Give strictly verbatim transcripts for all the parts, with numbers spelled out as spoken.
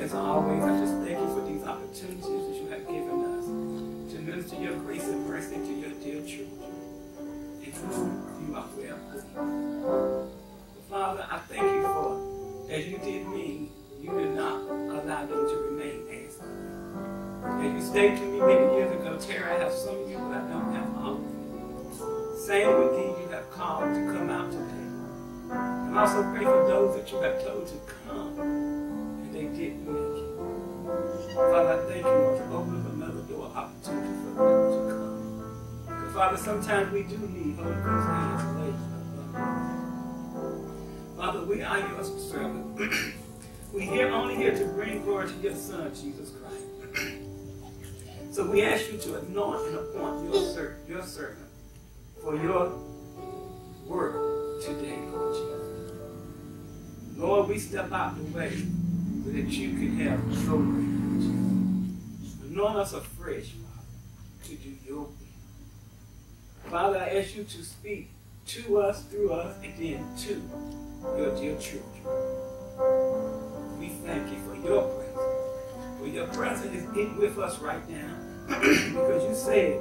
As always, I just thank you for these opportunities that you have given us to minister your grace and mercy to your dear children, in whom you are well pleased. Father, I thank you for, as you did me, you did not allow them to remain as me. As you stated to me many years ago, Terry, I have some of you, but I don't have all of you. Same with these you have called to come out today. And also pray for those that you have told to come, and they didn't make it. Father, I thank you for opening another door opportunity for them to come. Because Father, sometimes we do need Holy Ghost hands laid upon us. Father, we are your servants. We're here only here to bring glory to your Son, Jesus Christ. So we ask you to anoint and appoint your, ser your servant for your work today, Lord Jesus. Lord, we step out the way so that you can have your way, Lord Jesus. Anoint us afresh, Father, to do your will. Father, I ask you to speak to us, through us, and then to your dear children. We thank you for your presence. For your presence is in with us right now. Because you said,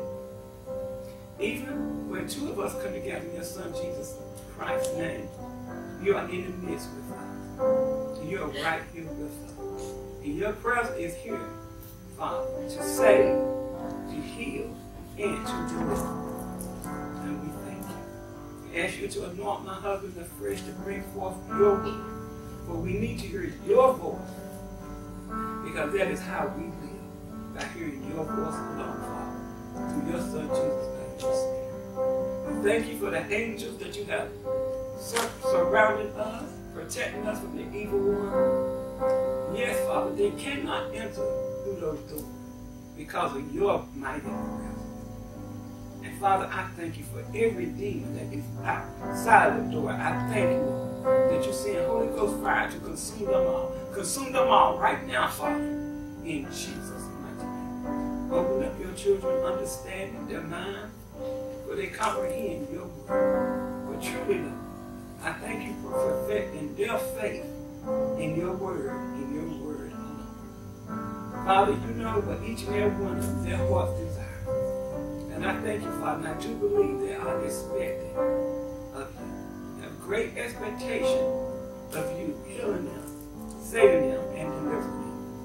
even when two of us come together in your Son Jesus Christ's name, you are in the midst with us. And you are right here with us. And your presence is here, Father, to save, to heal, and to deliver. And we thank you. We ask you to anoint my husband afresh to bring forth your word. For we need to hear your voice. Because that is how we live. By hearing your voice alone, Father. Through your Son, Jesus Christ. We thank you for the angels that you have sur surrounded us, protecting us from the evil one. Yes, Father, they cannot enter through those doors because of your mighty presence. And Father, I thank you for every demon that is outside the door. I thank you, Lord, that you send Holy Ghost fire to consume them all. Consume them all right now, Father, in Jesus' mighty name. Open up your children, understanding their mind, for they comprehend your word. But truly, Lord, I thank you for perfecting their faith in your word, in your word alone. Father, you know what each and every one of them, their hearts desire. And I thank you, Father, and I do believe they are expecting of you. They have great expectation of you healing them, saving them, and delivering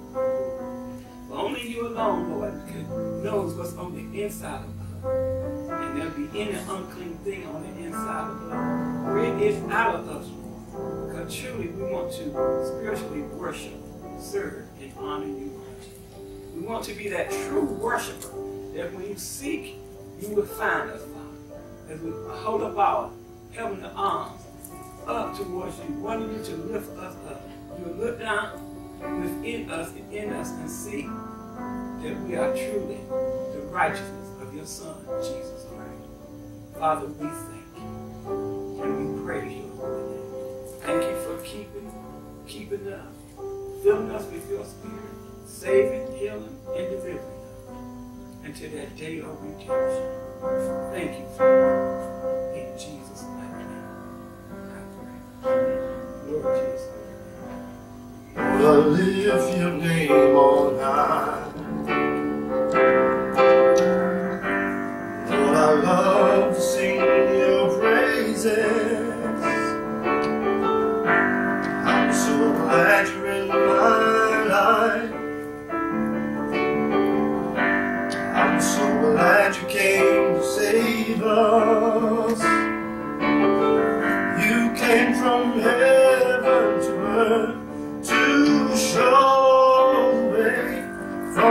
them. But only you alone, Lord, knows what's on the inside of us. And there'll be any unclean thing on the inside of us. Bring it out of us, Lord. Because truly we want to spiritually worship, serve, and honor you, Lord. We want to be that true worshiper that when you seek, you will find us, Father. As we hold up our heavenly arms up towards you, wanting you to lift us up. You will look down within us and in us and see that we are truly the righteousness of your Son, Jesus Christ. Father, we thank you and we praise your holy name. Thank you for keeping, keeping us, filling us with your spirit, saving, healing, and delivering us until that day of redemption. Thank you, Father. In Jesus' mighty name, I pray. Lord Jesus. Lord, I lift your name on high. Lord, I love to sing your praises. I'm so glad you're in my life. I'm so glad you came to save us. You came from heaven to earth to show the way from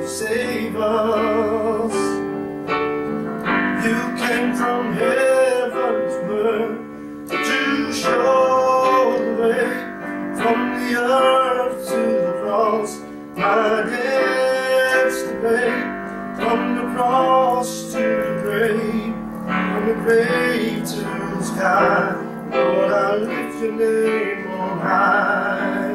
to save us. You came from heaven's birth to show the way, from the earth to the cross, my debts to pay, from the cross to the grave, from the grave to the sky. Lord, I lift your name on high.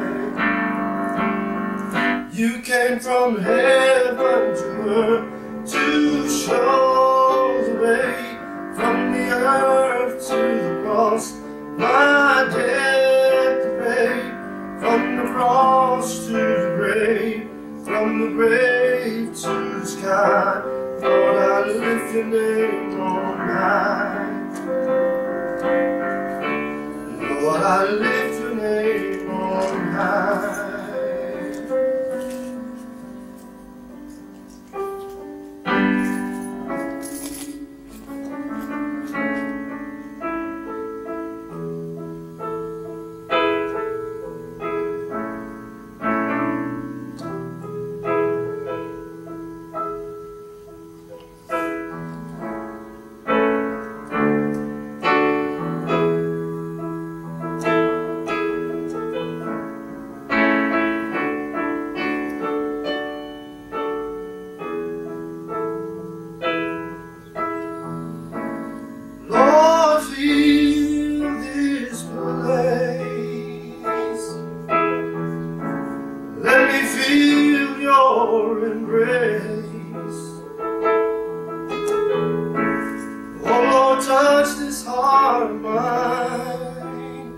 You came from heaven to earth to show the way, from the earth to the cross, my debt to pay, from the cross to the grave, from the grave to the sky. Lord, I lift your name on high. Lord, I lift your name on high. Touch this heart of mine.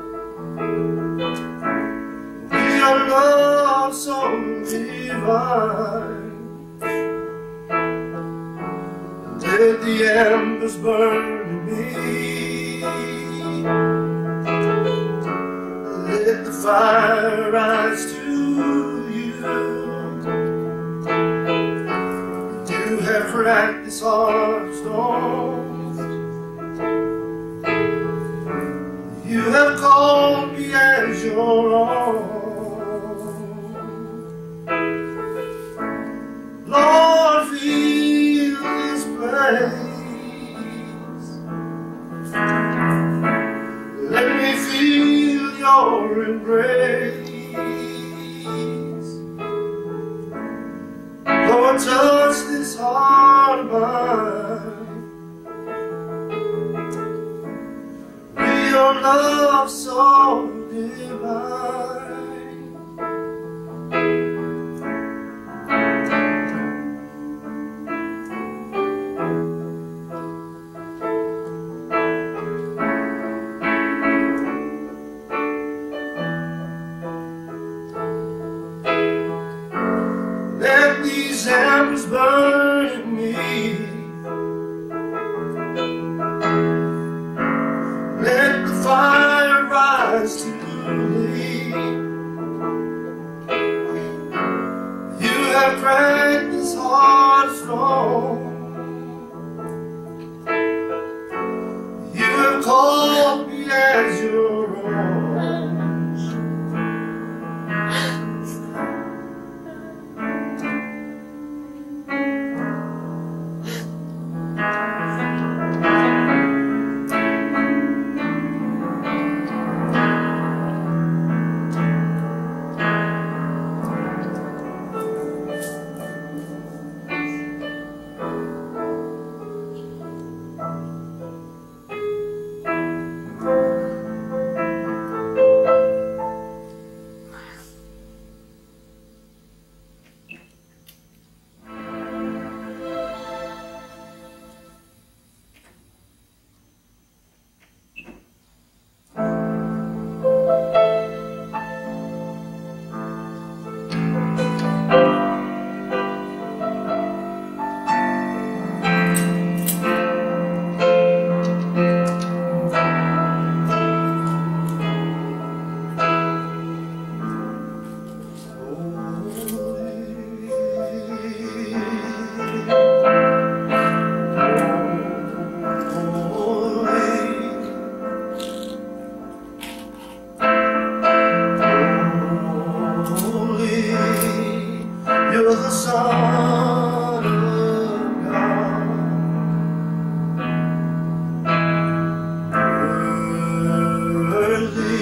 We are love so divine. Let the embers burn in me. Let the fire rise to you. You have cracked this heart of stone. You have called me as your own. Lord, feel this place. Let me feel your embrace. Lord, touch this heart of mine. Your love so divine. Let these embers burn in me. Let the fire rise to thee. You have cracked this heart of stone. You have called me as your own. You're the Son of God. Worthy.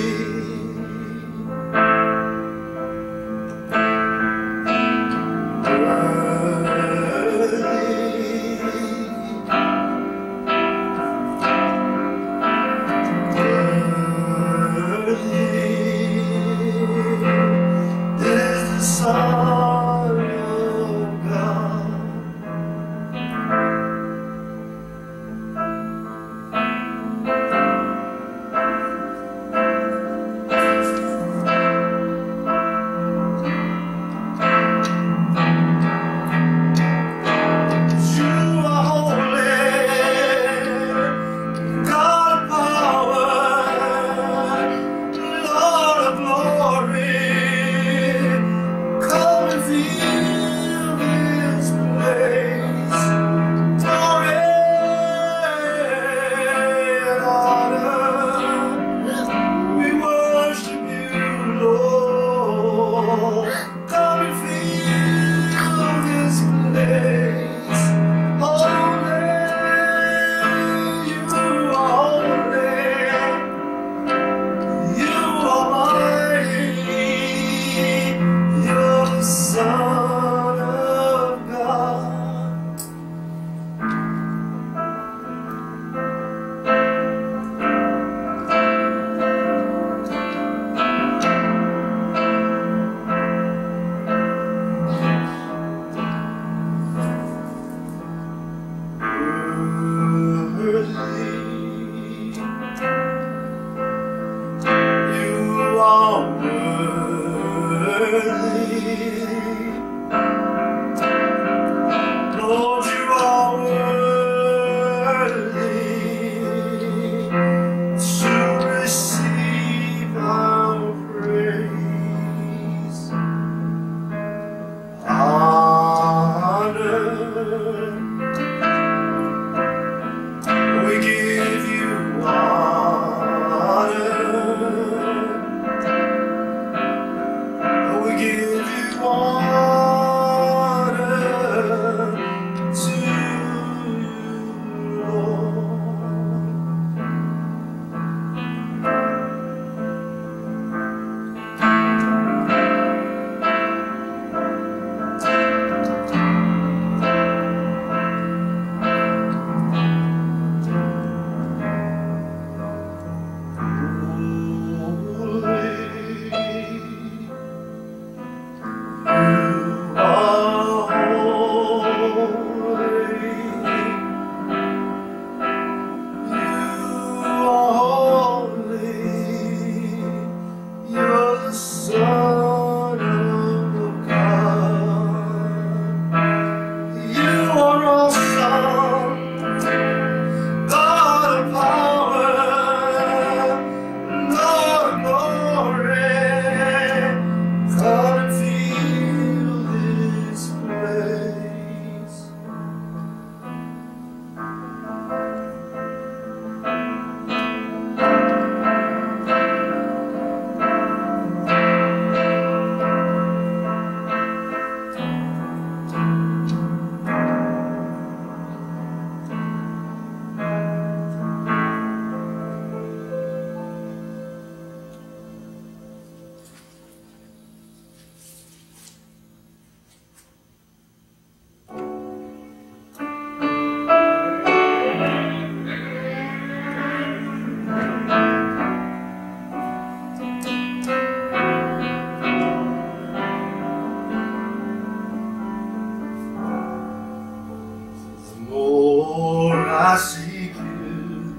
I seek you,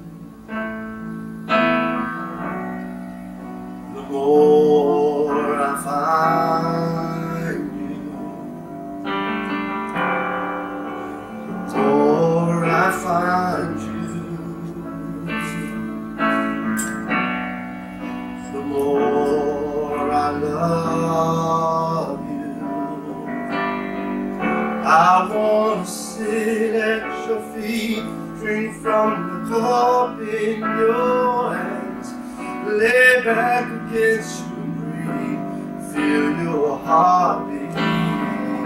the more I find you, the more I find you, the more I love you. I want to sit at your feet, drink from the cup in your hands, lay back against your breathe, feel your heartbeat.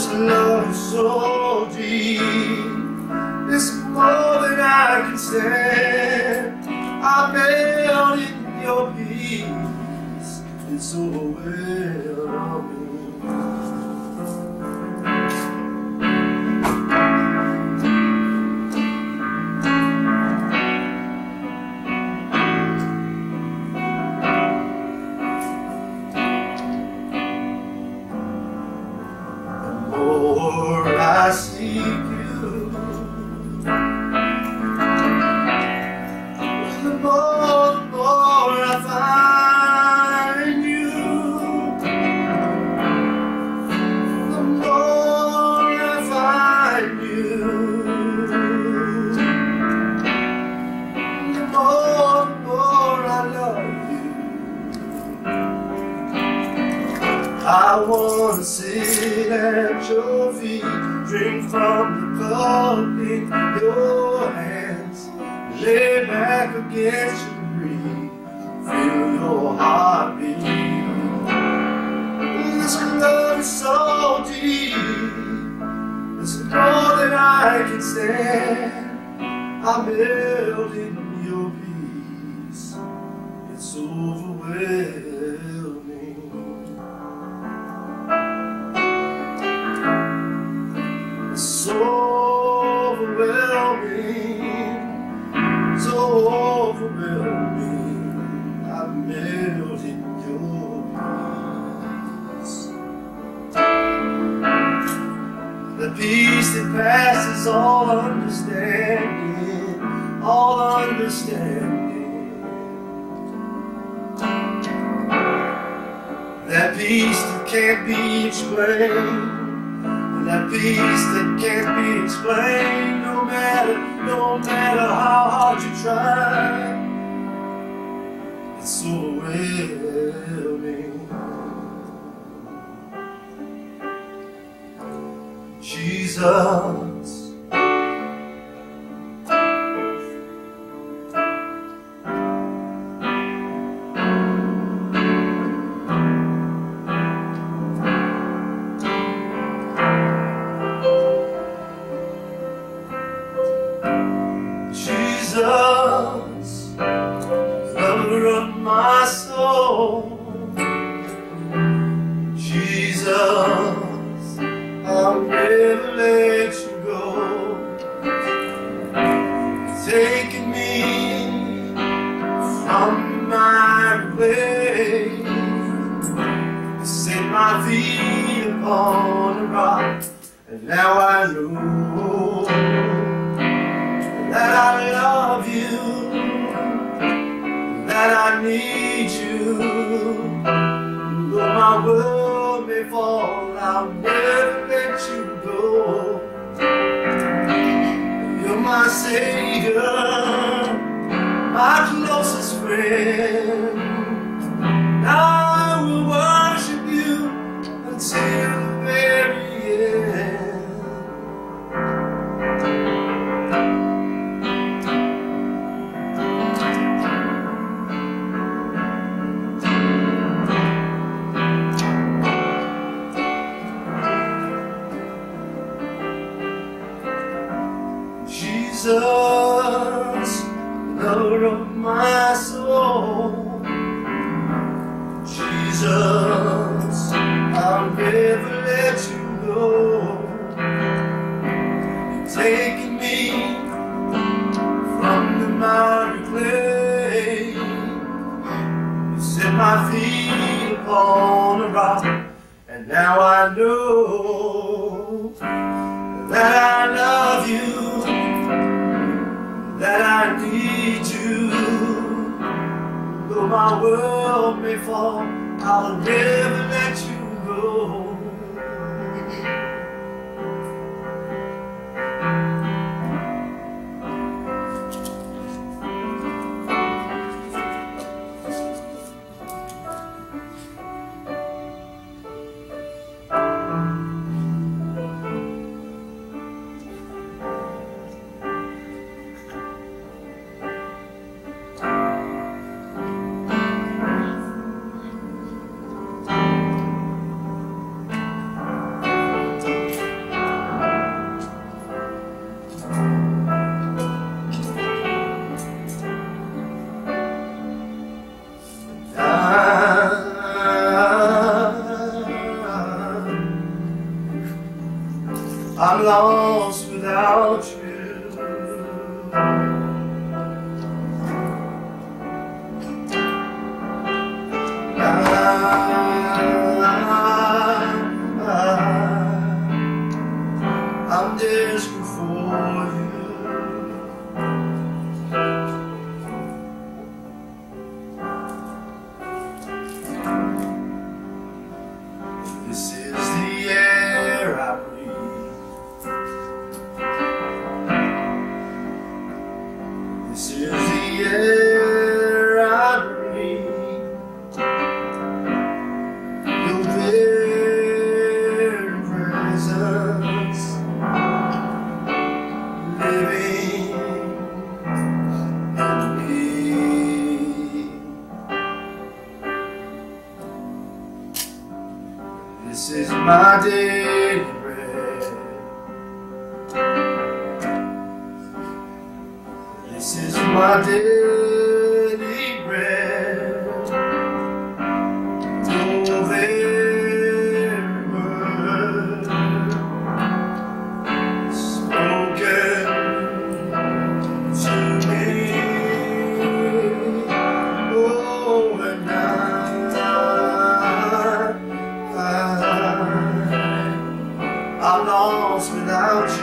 love is so deep, it's more than I can stand. I melt in your peace, it's overwhelming. Lord, I seek you, the more, the more I find you, the more I find you, the more, the more I love you. I want to sit at your feet, drink from the cup in your hands, lay back against your breast, feel your heartbeat. This love is so deep, it's more than I can stand. I melt in your peace, it's overwhelming. So overwhelming, so overwhelming, I melt in your peace. The peace that passes all understanding, all understanding. That peace that can't be explained, that peace that can't be explained, no matter, no matter how hard you try, it's overwhelming. Jesus, Jesus, lover of my soul. Jesus, I'll never let you go. Taking me from my way, set my feet upon a rock, and now I know that I love you, that I need you. Though my world may fall, I'll never let you go. You're my Savior, my closest friend. I will worship you until the very end. Jesus, lover of my soul. Jesus, I'll never let you go. You're taking me from the miry clay. You set my feet upon a rock, and now I know that I love you, that I need you. Though my world may fall, I'll never let you go. lost without you. I, I, I'm desperate for you. This is the air I breathe. This is the air I breathe. Your very presence living in me. This is my daily bread. This is my daily bread. Your very word spoken to me. Oh, and I, I'm lost without you.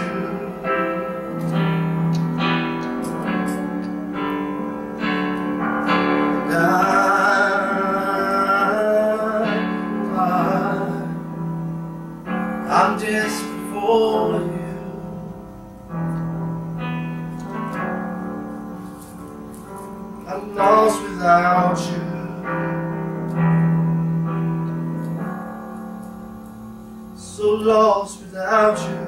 And I, I, I'm desperate for you. I'm lost without you. So lost without you.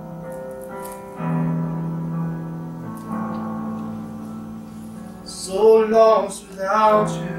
So lost without you.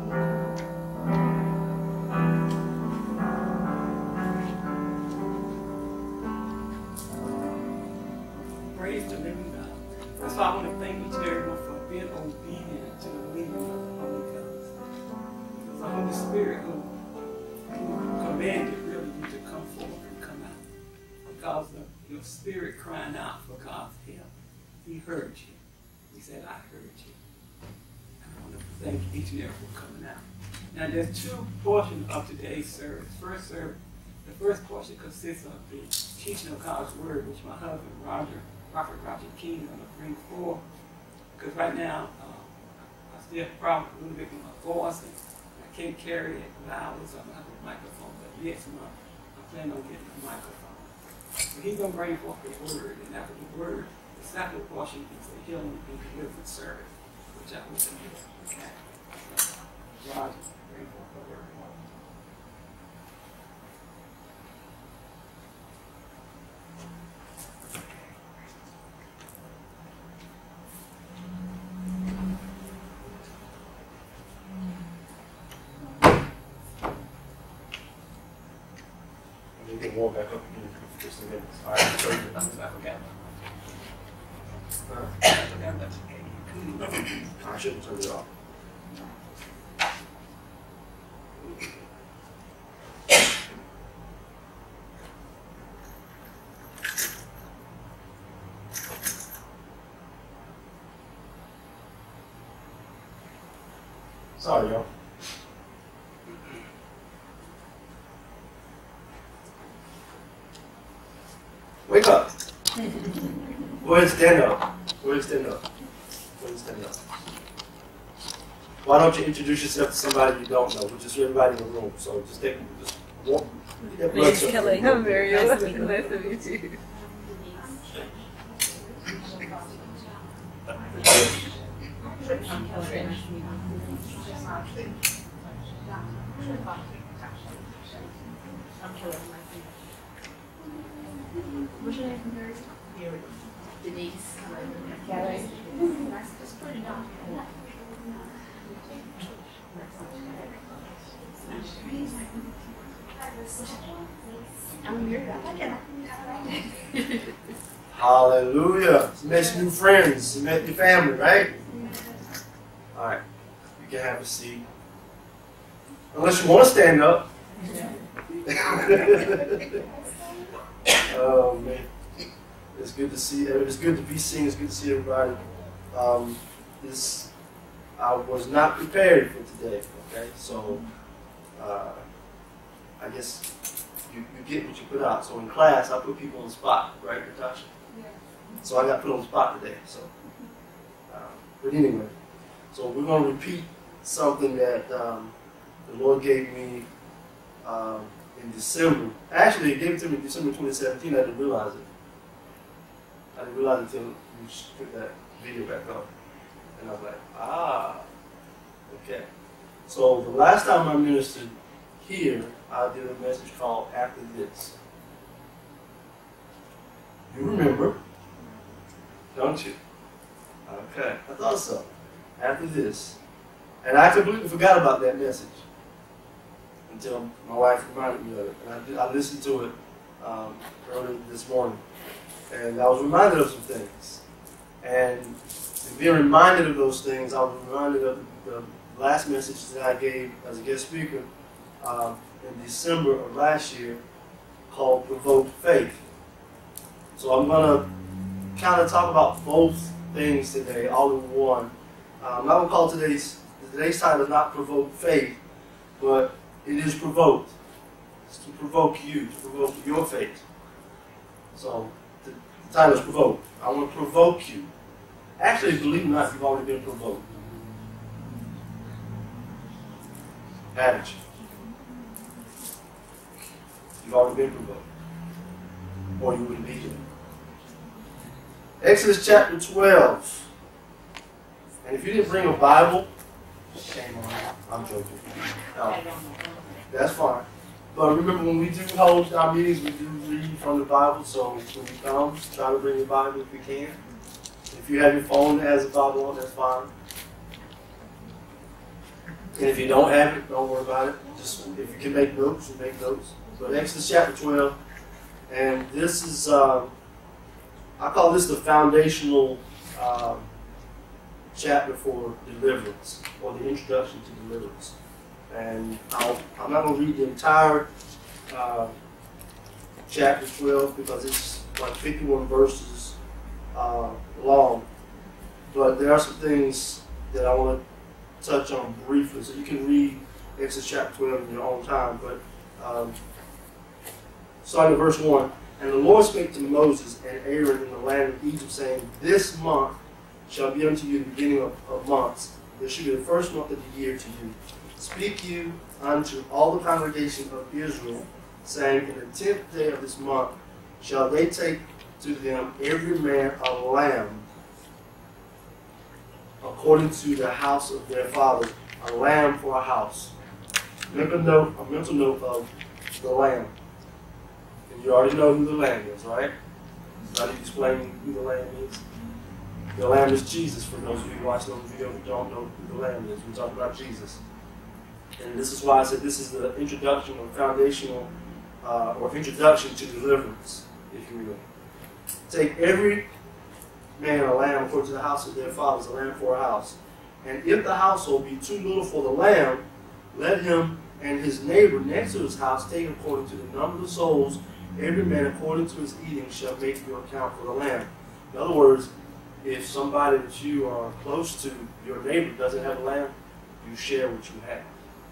Praise the living God. That's why I want to thank each and everyone for being obedient to the leading of the Holy Ghost. It's the Holy Spirit who, who commanded really you to come forward and come out. Because of your spirit crying out for God's help. He heard you. He said, I heard you. And I want to thank each and every one for coming out. Now there's two portions of today's service. First service, the first portion consists of the teaching of God's word, which my husband Roger, Prophet Roger King, is going to bring forth. Because right now, uh, I still have a problem a little bit with my voice, and I can't carry it loudly, so I'm going to have a microphone. But next month, I plan on getting a microphone. So he's going to bring forth the word, and after the word, the second portion is the healing and deliverance service, which I will do. Okay. So, Roger, bring forth the word. You can walk back up again for just a minute. All right, so you That's what I forgot. uh, I forgot that's okay. I shouldn't turn it off. Sorry, y'all. Wake up. Go ahead and stand up. Go ahead and stand up. Go ahead and stand up. Why don't you introduce yourself to somebody you don't know, which is everybody in the room. So just take, just walk. Get My name's Kelly. I'm very nice to meet you. Nice to meet you. What's your name? Denise. Kelly. Just put it on. I'm here. Hallelujah. You made some new friends. You met your family, right? All right. You can have a seat. Unless you want to stand up. Oh, man. It's good to see. It's good to be seen. It's good to see everybody. Um, this I was not prepared for today. Okay, so uh, I guess you, you get what you put out. So in class, I put people on the spot, right, Natasha? Yeah. So I got put on the spot today. So, uh, but anyway, so we're going to repeat something that um, the Lord gave me um, in December. Actually, He gave it to me in December twenty seventeen. I didn't realize it. I didn't realize it until you put that video back up. And I was like, ah, okay. So the last time I ministered here, I did a message called After This. You remember, don't you? Okay, I thought so. After This. And I completely forgot about that message until my wife reminded me of it. And I, did, I listened to it um, earlier this morning. And I was reminded of some things. And being reminded of those things, I was reminded of the last message that I gave as a guest speaker um, in December of last year called Provoke Faith. So I'm going to kind of talk about both things today, all in one. Uh, I'm not going to call today's, today's title is not Provoke Faith, but it is provoked. It's to provoke you, to provoke your faith. So the, the title is Provoke. I want to provoke you. Actually, believe it or not, you've already been provoked. Haven't you? You've already been provoked. Or you wouldn't be here. Exodus chapter twelve. And if you didn't bring a Bible, shame on you. I'm joking. No, that's fine. But remember, when we do hold our meetings, we do read from the Bible. So when you come, try to bring your Bible if you can. If you have your phone that has a Bible on, that's fine. And if you don't have it, don't worry about it. Just if you can make notes, you make notes. But Exodus chapter twelve, and this is, um, I call this the foundational um, chapter for deliverance, or the introduction to deliverance. And I'll, I'm not going to read the entire uh, chapter twelve because it's like fifty-one verses uh, long. But there are some things that I want to touch on briefly. So you can read Exodus chapter twelve in your own time. But um, starting at verse one. And the Lord spake to Moses and Aaron in the land of Egypt, saying, This month shall be unto you the beginning of, of months. This shall be the first month of the year to you. Speak you unto all the congregation of Israel, saying, In the tenth day of this month shall they take to them every man a lamb, according to the house of their fathers, a lamb for a house. Make a note, a mental note of the lamb. And you already know who the lamb is, right? I need to explain who the lamb is. The lamb is Jesus, for those of you who watch those videos who don't know who the lamb is. We're talking about Jesus. And this is why I said this is the introduction or foundational uh, or introduction to deliverance, if you will. Take every man a lamb according to the house of their fathers, a lamb for a house. And if the household be too little for the lamb, let him and his neighbor next to his house take according to the number of the souls. Every man according to his eating shall make your account for the lamb. In other words, if somebody that you are close to, your neighbor, doesn't have a lamb, you share what you have.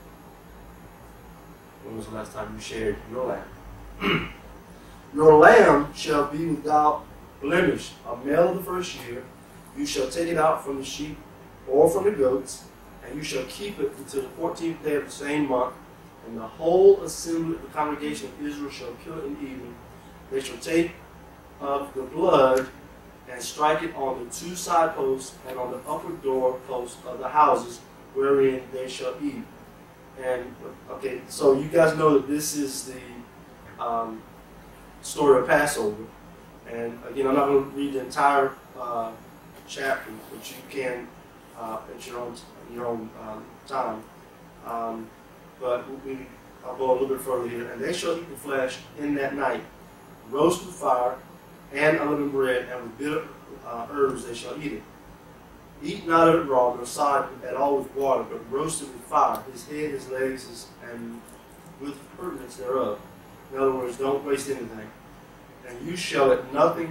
When was the last time you shared your lamb? Your lamb shall be without blemish, a male of the first year. You shall take it out from the sheep or from the goats, and you shall keep it until the fourteenth day of the same month. And the whole assembly of the congregation of Israel shall kill it in the evening. They shall take of the blood and strike it on the two side posts and on the upper door posts of the houses wherein they shall eat. And okay, so you guys know that this is the um, story of Passover. And again, I'm not going to read the entire uh, chapter, but you can uh, at your own your own um, time. Um, but we, I'll go a little bit further here. And they shall eat the flesh in that night, roast with fire, and unleavened bread, and with bitter uh, herbs they shall eat it. Eat not of it raw, nor sod at all with water, but roast it with fire, his head, his legs, his, and with purtenance thereof. In other words, don't waste anything. And you shall let nothing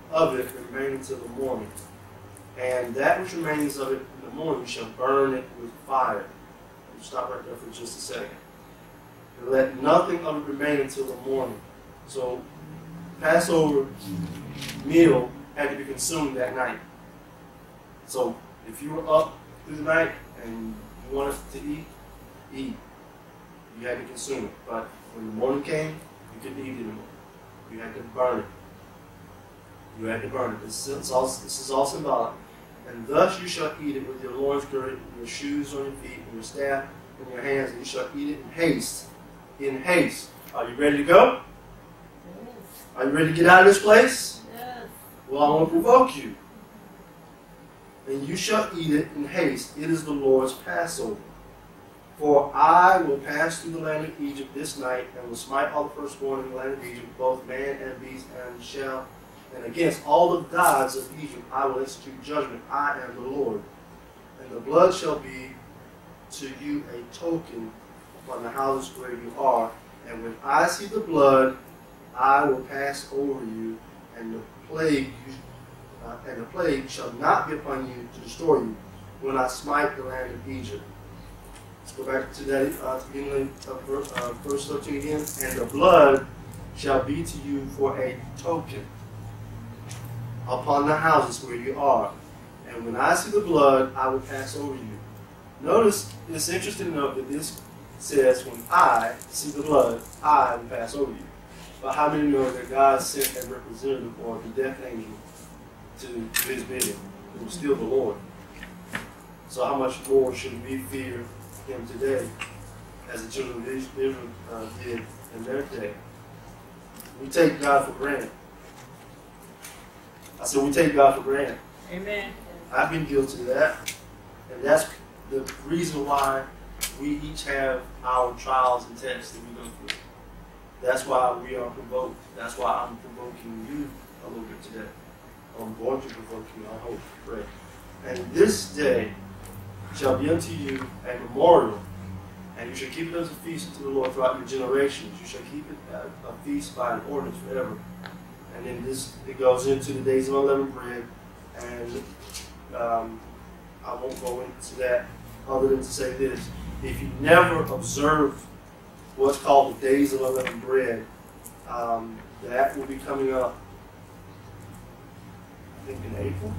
of it remain until the morning. And that which remains of it in the morning shall burn it with fire. We'll stop right there for just a second. And let nothing of it remain until the morning. So Passover meal had to be consumed that night. So if you were up through the night and you wanted to eat, eat. You had to consume it. But when the morning came, you couldn't eat it anymore. You had to burn it. You had to burn it. This is all, this is all symbolic. And thus you shall eat it with your loins girded, and your shoes on your feet, and your staff in your hands, and you shall eat it in haste. In haste. Are you ready to go? Yes. Are you ready to get out of this place? Yes. Well, I want to provoke you. And you shall eat it in haste. It is the Lord's Passover. For I will pass through the land of Egypt this night, and will smite all the firstborn in the land of Egypt, both man and beast, and shall, and against all the gods of Egypt I will execute judgment. I am the Lord. And the blood shall be to you a token upon the houses where you are. And when I see the blood, I will pass over you, and the plague you, uh, and the plague shall not be upon you to destroy you, when I smite the land of Egypt. Let's go back to that uh, to the beginning of verse, uh, verse thirteen again. And the blood shall be to you for a token upon the houses where you are. And when I see the blood, I will pass over you. Notice, it's interesting to note that this says, when I see the blood, I will pass over you. But how many know that God sent a representative or the death angel to, to his bidding? It was still the Lord. So how much more should we fear him today, as the children of Israel uh, did in their day? We take God for granted. I said we take God for granted. Amen. I've been guilty of that. And that's the reason why we each have our trials and tests that we go through. That's why we are provoked. That's why I'm provoking you a little bit today. I'm going to provoke you, I hope, pray. And this day shall be unto you a memorial, and you shall keep it as a feast unto the Lord throughout your generations. You shall keep it a, a feast by an ordinance forever. And then this, it goes into the days of unleavened bread, and um, I won't go into that other than to say this. If you never observe what's called the days of unleavened bread, um, that will be coming up, I think, in April.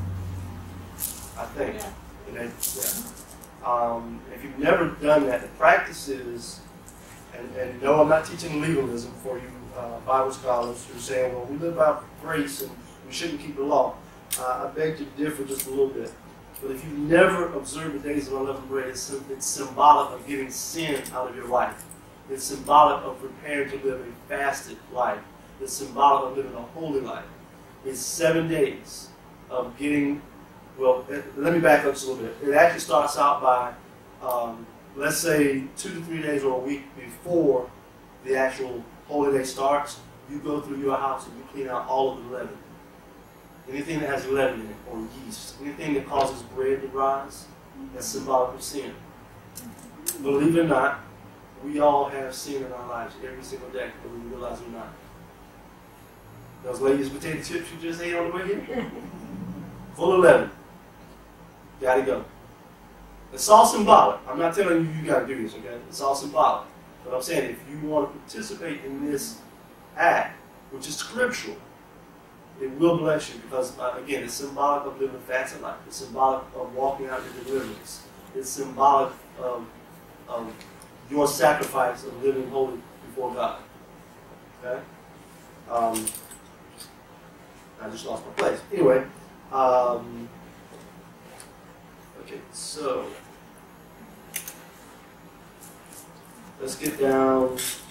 I think. Yeah. In April, yeah. Um, if you've never done that, the practice is, and, and no, I'm not teaching legalism for you uh, Bible scholars who are saying, well, we live by grace and we shouldn't keep the law. Uh, I beg to differ just a little bit. But if you never observe the days of unleavened bread, it's, it's symbolic of getting sin out of your life. It's symbolic of preparing to live a fasted life. It's symbolic of living a holy life. It's seven days of getting, well, let me back up just a little bit. It actually starts out by, um, let's say, two to three days or a week before the actual holy day starts. You go through your house and you clean out all of the leaven. Anything that has leaven in it, or yeast, anything that causes bread to rise, that's symbolic of sin. Believe it or not, we all have sin in our lives every single day, but we realize we're not. Those ladies' potato chips you just ate on the way here, full of leaven. Gotta go. It's all symbolic. I'm not telling you you gotta do this, okay? It's all symbolic. But I'm saying if you want to participate in this act, which is scriptural, it will bless you because, uh, again, it's symbolic of living a fasted life. It's symbolic of walking out your deliverance. It's symbolic of, of your sacrifice of living holy before God. Okay? Um, I just lost my place. Anyway, um, okay, so let's get down.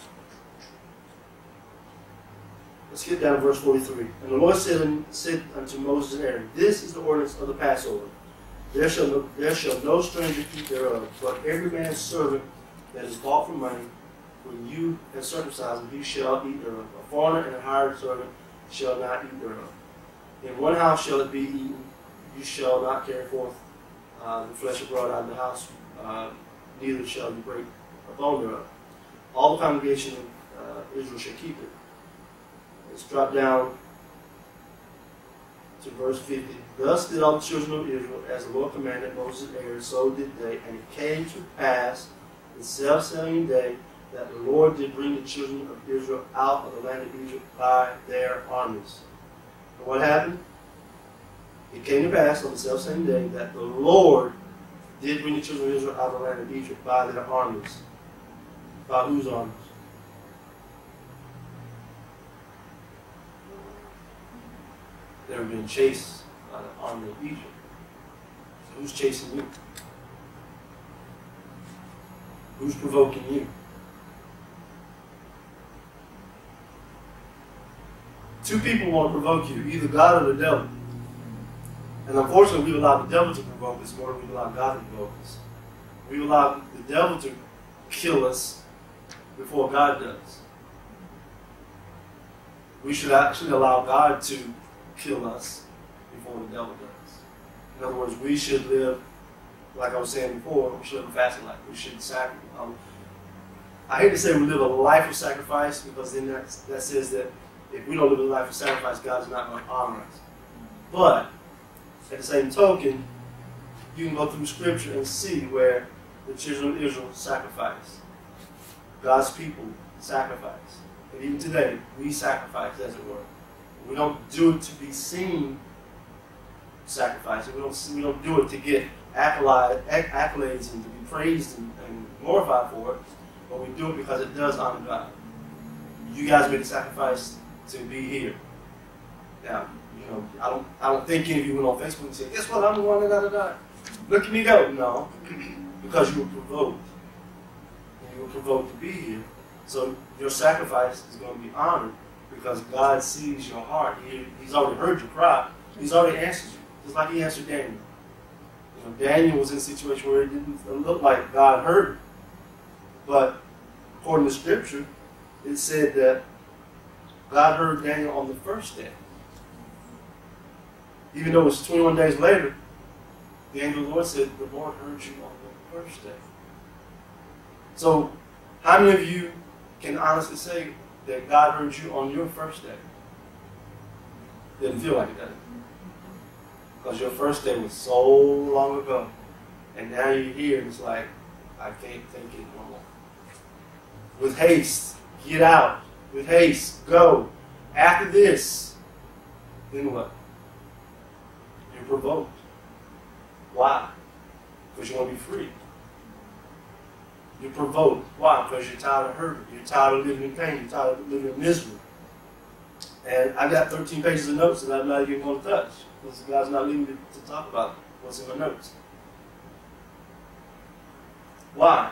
Let's get down to verse forty-three. And the Lord said, said unto Moses and Aaron, this is the ordinance of the Passover. There shall no, there shall no stranger eat thereof, but every man's servant that is bought for money, when you have circumcised him, he shall eat thereof. A foreigner and a hired servant shall not eat thereof. In one house shall it be eaten. You shall not carry forth uh, the flesh abroad out of the house, uh, neither shall you break a bone thereof. All the congregation of uh, Israel shall keep it. Let's drop down to verse fifty. Thus did all the children of Israel, as the Lord commanded Moses and Aaron, so did they. And it came to pass the selfsame day that the Lord did bring the children of Israel out of the land of Egypt by their armies. And what happened? It came to pass on the selfsame day that the Lord did bring the children of Israel out of the land of Egypt by their armies. By whose armies? They were being chased by the army of Egypt. So who's chasing you? Who's provoking you? Two people want to provoke you, either God or the devil. And unfortunately, we allow the devil to provoke us more than we allow God to provoke us. We allow the devil to kill us before God does. We should actually allow God to kill us before the devil does. In other words, we should live, like I was saying before, we should live a fasting life. We should sacrifice. Um, I hate to say we live a life of sacrifice, because then that, that says that if we don't live a life of sacrifice, God's not going to honor us. But at the same token, you can go through Scripture and see where the children of Israel sacrificed. God's people sacrifice. And even today, we sacrifice, as it were. We don't do it to be seen sacrificing. We don't, we don't do it to get accolades, accolades and to be praised and, and glorified for it. But we do it because it does honor God. You guys made a sacrifice to be here. Now, you know, I don't, I don't think any of you went on Facebook and said, guess what, I'm the one that got to die. Look at me go. No, because you were provoked. And you were provoked to be here. So your sacrifice is going to be honored because God sees your heart. He, he's already heard your cry. He's already answered you, just like he answered Daniel. You know, Daniel was in a situation where it didn't look like God heard him. But according to Scripture, it said that God heard Daniel on the first day. Even though it was twenty-one days later, the angel of the Lord said, the Lord heard you on the first day. So, how many of you can honestly say that God heard you on your first day? Didn't feel like it, does it? Because your first day was so long ago. And now you're here and it's like, I can't take it no more. With haste, get out. With haste, go. After this, then what? You're provoked. Why? Because you want to be free. You're provoked. Why? Because you're tired of hurting. You're tired of living in pain. You're tired of living in misery. And I got thirteen pages of notes that I'm not even going to touch because God's not leaving me to talk about what's in my notes. Why?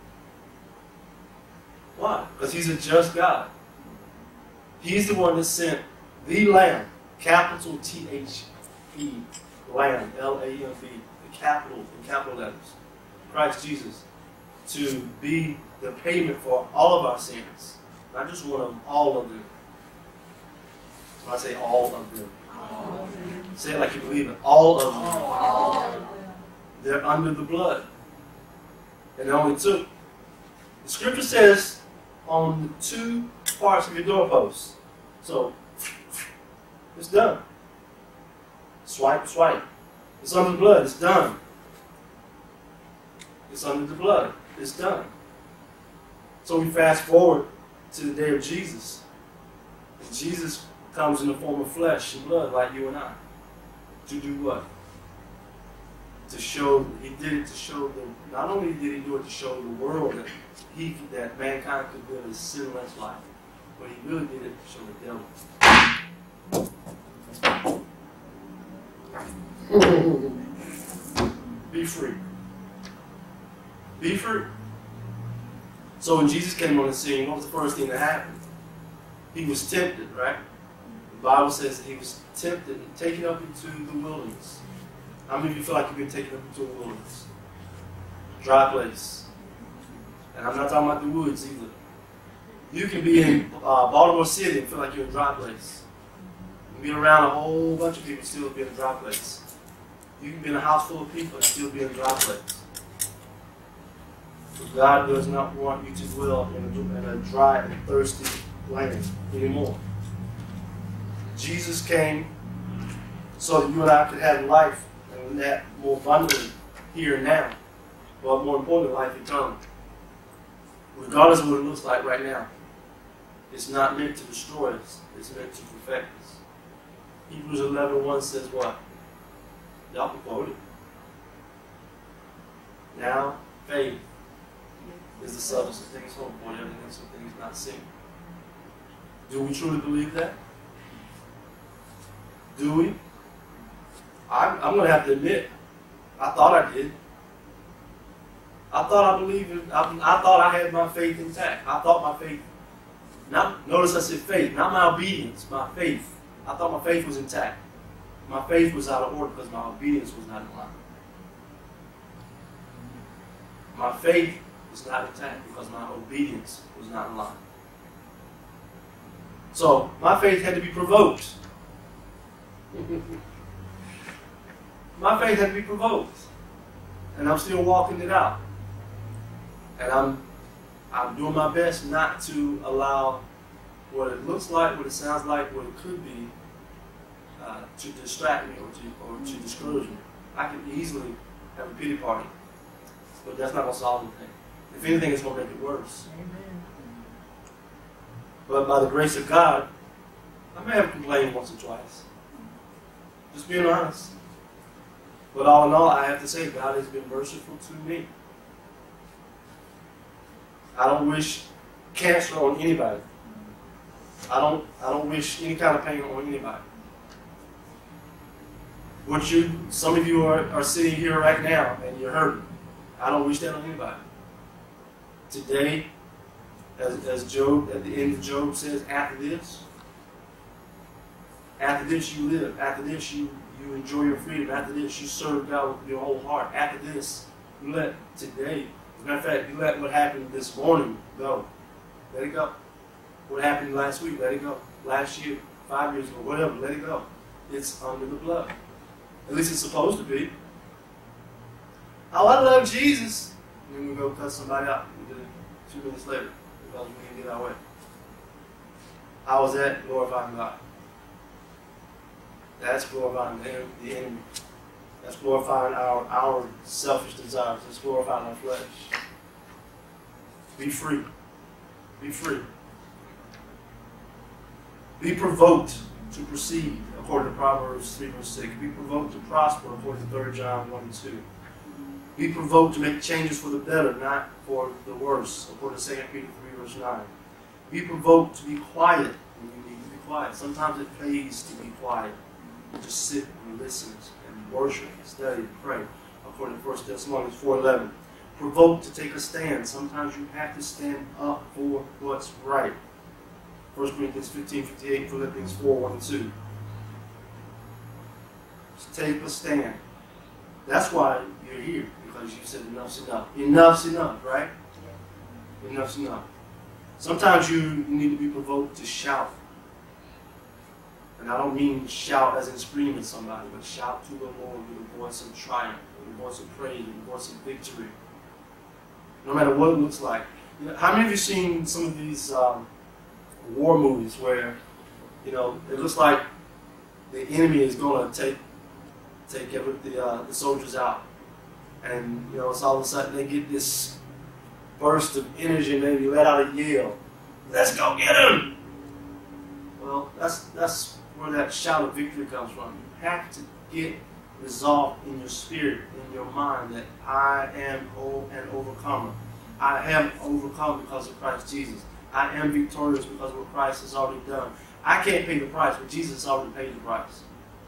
Why? Because he's a just God. He's the one that sent the Lamb, capital T H E, Lamb, L A M B, the capital in capital letters, Christ Jesus, to be the payment for all of our sins. Not just one of them, all of them. When I say all of them, all of them. Say it like you believe it. All of them. All of them. They're under the blood. And it only took, the Scripture says, on the two parts of your doorposts. So, it's done. Swipe, swipe. It's under the blood. It's done. It's under the blood. It's done. So we fast forward to the day of Jesus. And Jesus comes in the form of flesh and blood like you and I. To do what? To show, he did it to show them, not only did he do it to show the world that he, that mankind could live a sinless life, but he really did it to show the devil. Be free. Be free. So when Jesus came on the scene, what was the first thing that happened? He was tempted, right? The Bible says that he was tempted and taken up into the wilderness. How many of you feel like you've been taken up into a wilderness? Dry place. And I'm not talking about the woods either. You can be in uh, Baltimore City and feel like you're in a dry place. You can be around a whole bunch of people and still be in a dry place. You can be in a house full of people and still be in a dry place. But God does not want you to dwell in a, in a dry and thirsty land anymore. Jesus came so that you and I could have life and that more abundantly here and now, but more importantly, life eternal. Regardless of what it looks like right now, it's not meant to destroy us, it's meant to perfect us. Hebrews eleven one says what? Y'all can quote it. Now, faith is the substance of things hoped for, the evidence of things not seen. Do we truly believe that? Do we? I'm, I'm going to have to admit, I thought I did. I thought I believed in, I, I thought I had my faith intact. I thought my faith, not, notice I said faith, not my obedience, my faith. I thought my faith was intact. My faith was out of order because my obedience was not in line. My faith was not intact because my obedience was not in line. So, my faith had to be provoked. My faith had to be provoked. And I'm still walking it out. And I'm I'm doing my best not to allow what it looks like, what it sounds like, what it could be, uh, to distract me or to, or to discourage me. I can easily have a pity party, but that's not going to solve anything. If anything, it's going to make it worse. Amen. But by the grace of God, I may have complained once or twice. Just being honest. But all in all, I have to say, God has been merciful to me. I don't wish cancer on anybody. I don't, I don't wish any kind of pain on anybody. What you, some of you are, are sitting here right now and you're hurting. I don't wish that on anybody. Today, as, as Job, at the end of Job says, after this, after this you live. After this you, you enjoy your freedom. After this you serve God with your whole heart. After this, you let today, as a matter of fact, you let what happened this morning go. Let it go. What happened last week, let it go. Last year, five years ago, whatever, let it go. It's under the blood. At least it's supposed to be. Oh, I love Jesus. And then we go cut somebody out two minutes later because we didn't get our way. How was that glorifying God? That's glorifying the enemy. That's glorifying our, our selfish desires. That's glorifying our flesh. Be free. Be free. Be provoked to proceed, according to Proverbs three verse six. Be provoked to prosper, according to third John one and two. Be provoked to make changes for the better, not for the worse, according to second Peter three verse nine. Be provoked to be quiet when you need to be quiet. Sometimes it pays to be quiet. Just sit and listen and worship and study and pray, according to First Thessalonians four eleven. Provoked to take a stand. Sometimes you have to stand up for what's right. First Corinthians fifteen fifty-eight, Philippians four one and two. Just take a stand. That's why you're here, because you said enough's enough. Enough's enough, right? Enough's enough. Sometimes you need to be provoked to shout. And I don't mean shout as in scream at somebody, but shout to the Lord with a voice of triumph, with a voice of praise, with a voice of victory. No matter what it looks like. You know, how many of you have seen some of these um, war movies where, you know, it looks like the enemy is going to take take every, the, uh, the soldiers out. And, you know, it's all of a sudden they get this burst of energy and maybe let out a yell. Let's go get him! Well, that's, that's where that shout of victory comes from. You have to get resolved in your spirit, in your mind, that I am an overcomer. I have overcome because of Christ Jesus. I am victorious because of what Christ has already done. I can't pay the price, but Jesus has already paid the price.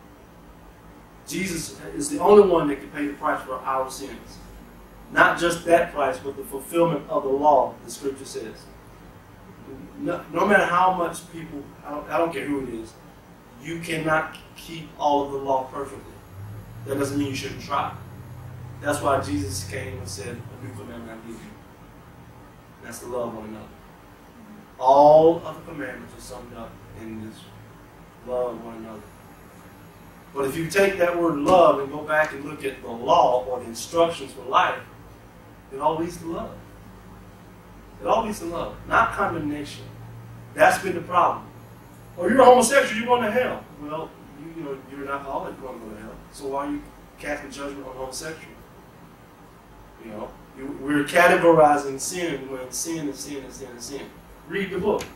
Jesus is the only one that can pay the price for our sins. Not just that price, but the fulfillment of the law, the Scripture says. No, no matter how much people, I don't, I don't care who it is, you cannot keep all of the law perfectly. That doesn't mean you shouldn't try. That's why Jesus came and said, a new commandment I give you. That's to love one another. All of the commandments are summed up in this love one another. But if you take that word love and go back and look at the law or the instructions for life, it all leads to love. It all leads to love, not condemnation. That's been the problem. Or you're a homosexual, you're going to hell. Well, you, you know, you're an alcoholic, you're going to go to hell. So why are you casting judgment on homosexual? You know, you, we're categorizing sin when sin is sin is sin is sin. Read the book.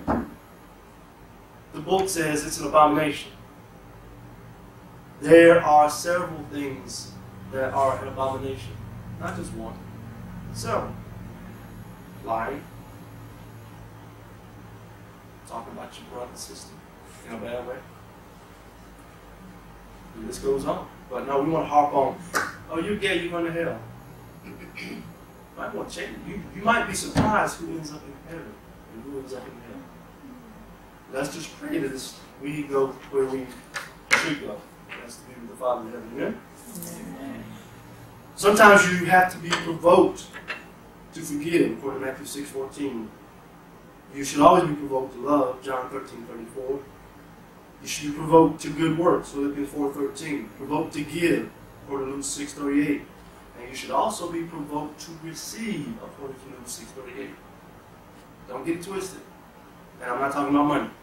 The book says it's an abomination. There are several things that are an abomination. Not just one. Several. Lying. Talking about your brother and sister in a bad way. And this goes on. But no, we want to harp on, oh, you're gay, you're going to hell. You might want to change it. You, you might be surprised who ends up in heaven and who ends up in hell. Let's just pray that this, we go where we should go. That's to be with the Father in heaven. Amen? Amen. Sometimes you have to be provoked to forgive, according to Matthew six fourteen. You should always be provoked to love, John thirteen thirty-four. You should be provoked to good works, Philippians four thirteen. Provoked to give, according to Luke six thirty-eight. And you should also be provoked to receive, according to Luke six thirty-eight. Don't get it twisted. And I'm not talking about money.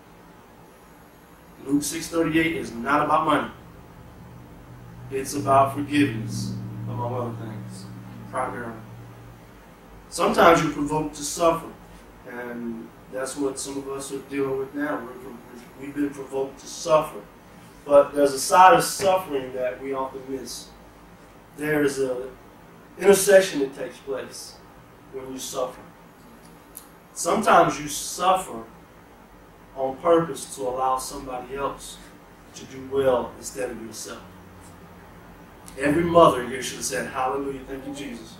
Luke six thirty-eight is not about money. It's about forgiveness, among other things, primarily. Sometimes you're provoked to suffer, and that's what some of us are dealing with now. We're, we've been provoked to suffer. But there's a side of suffering that we often miss. There is an intersection that takes place when you suffer. Sometimes you suffer on purpose to allow somebody else to do well instead of yourself. Every mother here should have said, hallelujah, thank you, Jesus.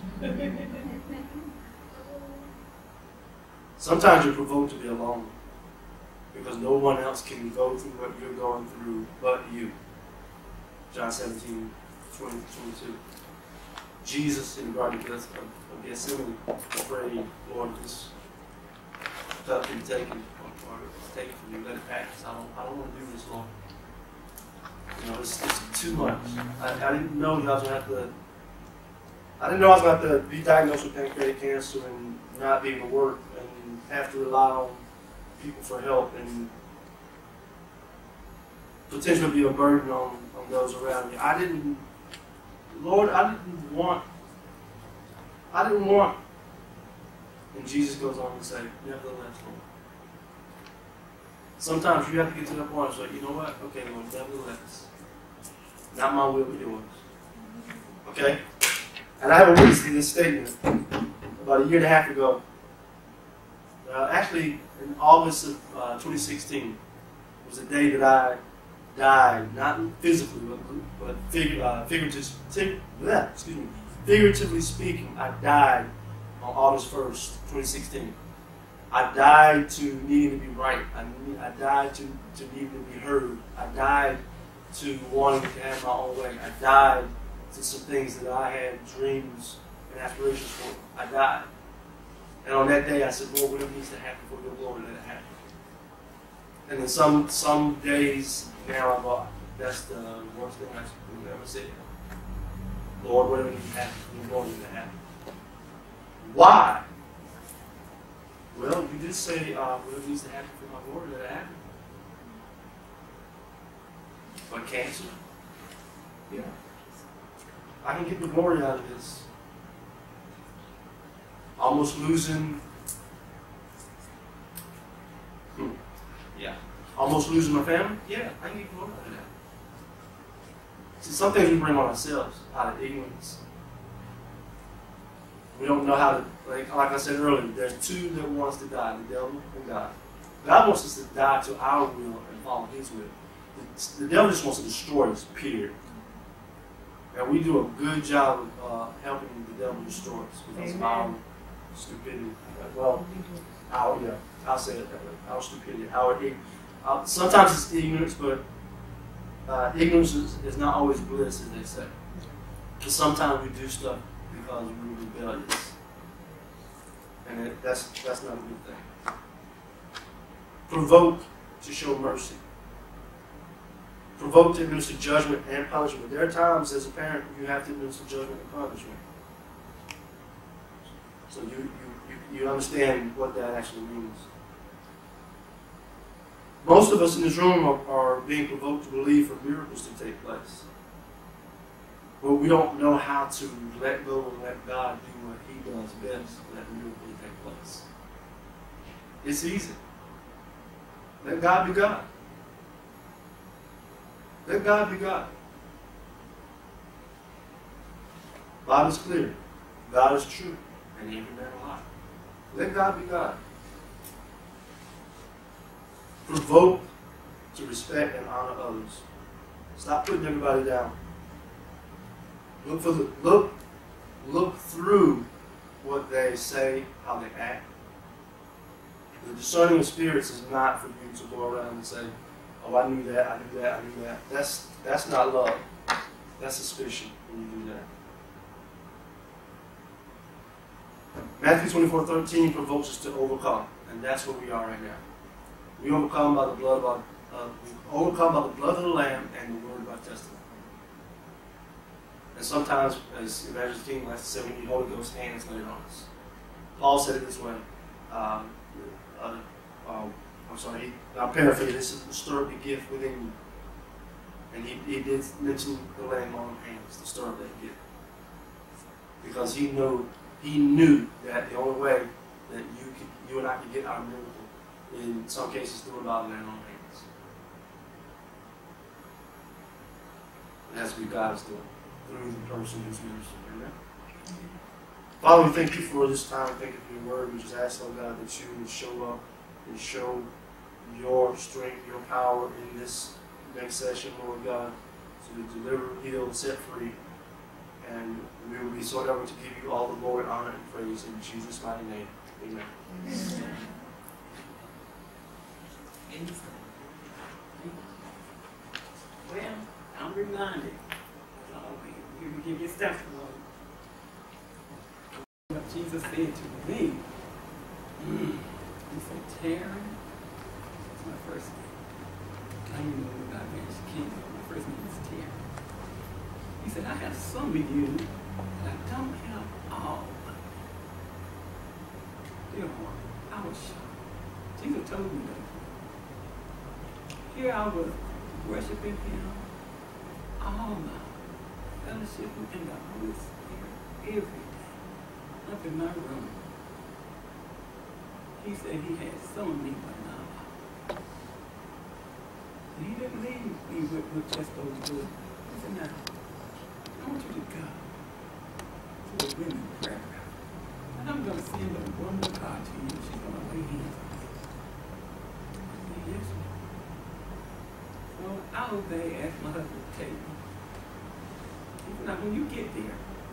Sometimes you're provoked to be alone because no one else can go through what you're going through but you. John seventeen, twenty, twenty-two. Jesus in the Garden of Gethsemane prayed, Lord, this cup be taken, or take it from you, let it pass. I don't, I don't want to do this, Lord. You know, it's, it's too much. I, I didn't know that I was going to have to, I didn't know I was going to have to be diagnosed with pancreatic cancer and not be able to work and have to rely on people for help and potentially be a burden on, on those around me. I didn't, Lord, I didn't want, I didn't want. And Jesus goes on to say, nevertheless, Lord. Sometimes you have to get to that point where, you know what? Okay, Lord, nevertheless. Not my will, but yours. Okay? And I have a witness to this statement about a year and a half ago. Uh, actually, in August of uh, twenty sixteen was the day that I died, not physically, but, but fig, uh, figuratively, yeah, excuse me, figuratively speaking, I died on August first, twenty sixteen. I died to needing to be right. I, I died to, to needing to be heard. I died to wanting to have my own way. I died to some things that I had dreams and aspirations for. I died. And on that day I said, Lord, whatever needs to happen for your glory, let it happen. And then some some days now I thought, that's the worst thing I've ever said. Lord, whatever needs to happen for your glory, let it happen. Why? Well, you did say, uh, whatever needs to happen for my glory, let it happen. But cancer? Yeah. I can get the glory out of this. Almost losing, hmm. yeah. Almost losing my family? Yeah, I can get glory out of that. See, some things we bring on ourselves out of ignorance. We don't know how to, like, like I said earlier, there's two that want us to die, the devil and God. God wants us to die to our will and follow his will. The, the devil just wants to destroy us, period. And we do a good job of uh, helping the devil destroy us because of our stupidity. Well, our, yeah, I'll say it that way. Our stupidity, our ignorance. Uh, sometimes it's ignorance, but uh, ignorance is, is not always bliss, as they say. Because sometimes we do stuff because we're rebellious. And it, that's, that's not a good thing. Provoke to show mercy. Provoke to administer judgment and punishment. There are times as a parent you have to administer judgment and punishment. So you, you, you, you understand what that actually means. Most of us in this room are, are being provoked to believe for miracles to take place. But we don't know how to let go and let God do what He does best, let miracles take place. It's easy. Let God be God. Let God be God. God is clear. God is true. And every man a lie. Let God be God. Provoke to respect and honor others. Stop putting everybody down. Look for the look look through what they say, how they act. The discerning of spirits is not for you to go around and say, "Oh, I knew that, I knew that, I knew that." That's that's not love. That's suspicion when you do that. Matthew twenty-four thirteen provokes us to overcome, and that's where we are right now. We overcome by the blood of our, uh, we overcome by the blood of the Lamb and the word of our testimony. And sometimes, as Evangelist King likes to say, we need Holy Ghost hands laid on us. Paul said it this way. Um, uh, um, I'm sorry, he, I'll paraphrase this: stir up the gift within you. And he, he did mention the laying on of hands to stir up that gift, because he knew he knew that the only way that you could, you and I could get our miracle, in some cases, through about laying on hands. And that's what God is doing through the person who's ministering. Amen. Father, we thank you for this time. Thank you for your word. We just ask, oh God, that you would show up and show your strength, your power in this next session, Lord God, to deliver, heal, set free. And we will be so ever to give you all the glory, honor, and praise in Jesus' mighty name. Amen. Amen. Well, I'm reminded. You can give your testimony. What Jesus said to me. Mm. He said, "Taryn," that's my first name. I didn't know about Evangelist King. My first name is Taryn. He said, "I have some of you, but I don't have all of you." Dear Lord, I was shocked. Jesus told me that. Here I was worshiping Him, all my fellowship in the Holy Spirit every day, up in my room. He said He had some of me, but not all. He didn't leave me with, with just those good. He said, "Now, I want you to go to the women prayer group, and I'm going to send a woman of God to you. She's going to lay hands on you." I said, "Yes, ma'am." So I obeyed, asked my husband to take me. He said, "Now, when you get there,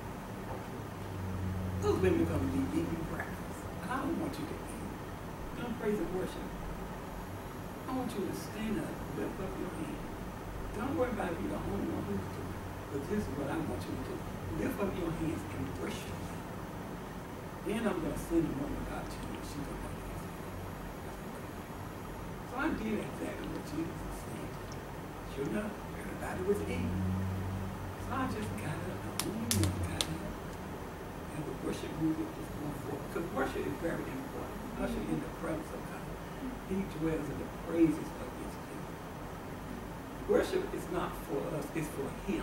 those women are going to be eating breakfast, and I don't want you to eat. Don't praise and worship. I want you to stand up, lift up your hand. Don't worry about if you're the only one who's doing it. But this is what I want you to do. Lift up your hands and worship. Then I'm going to send a woman of God to you. She's going to do this." So I did exactly what Jesus said. Sure enough, everybody was eating. So I just got up. The only one got up. And the worship music was going forward. Because worship is very important. Usher in the presence of God. He dwells in the praises of His people. Worship is not for us, it's for Him.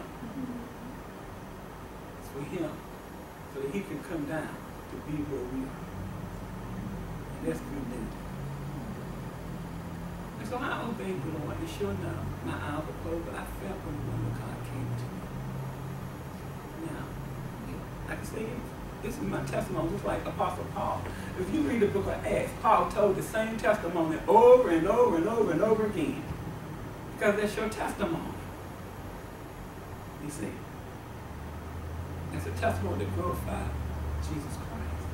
It's for Him. So that He can come down to be where we are. And that's good news. And so I obeyed the Lord, and sure enough, my eyes were closed, but I felt when the woman of God came to me. Now, I can say this is my testimony, just like Apostle Paul. If you read the book of Acts, Paul told the same testimony over and over and over and over again. Because that's your testimony. You see? It's a testimony that glorifies Jesus Christ.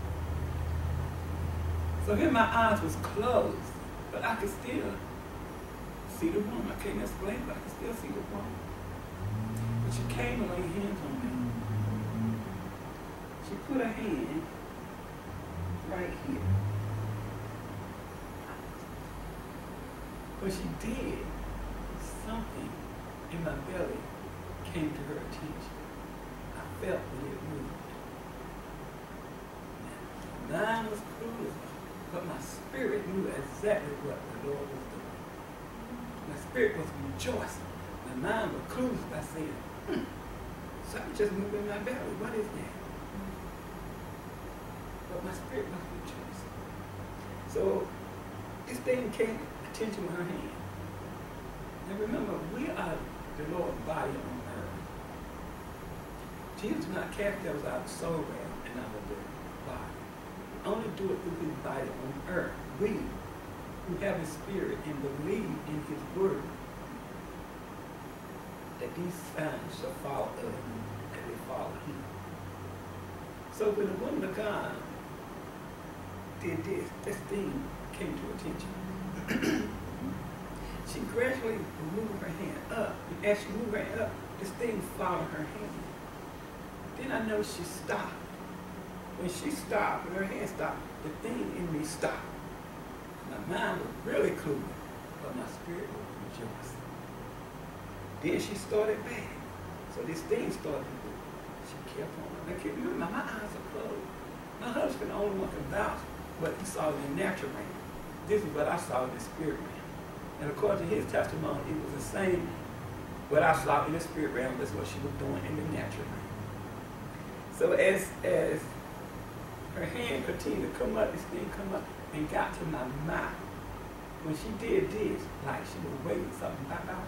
So then my eyes was closed, but I could still see the woman. I can't explain, but I could still see the woman. But she came and laid hands on me. She put her hand right here. But she did something in my belly came to her attention. I felt that it moved. Now, mine was clueless, but my spirit knew exactly what the Lord was doing. spirit was rejoicing. My mind was clueless by saying, hmm, something just moved in my belly. What is that? But my spirit was rejoicing. So this thing came attention with her hand. And remember, we are the Lord's body on earth. Jesus did not cast devils out of the soul realm and out of the body. He only do it through his body on earth. We who have his spirit and believe in his word, that these signs shall follow us and they follow him. So when the woman of God did this, this thing came to attention. She gradually moved her hand up, and as she moved her hand up, this thing followed her hand. Then I know she stopped. When she stopped, when her hand stopped, the thing in me stopped. My mind was really clueless, but my spirit was rejoicing. Then she started back. So this thing started to move. She kept on. I keep remember, my eyes are closed. My husband the only one can vouch what he saw in the natural realm. This is what I saw in the spirit realm. And according to his testimony, it was the same. What I saw in the spirit realm is what she was doing in the natural realm. So as as her hand continued to come up, this thing come up and got to my mouth. When she did this, like she was waving something back out,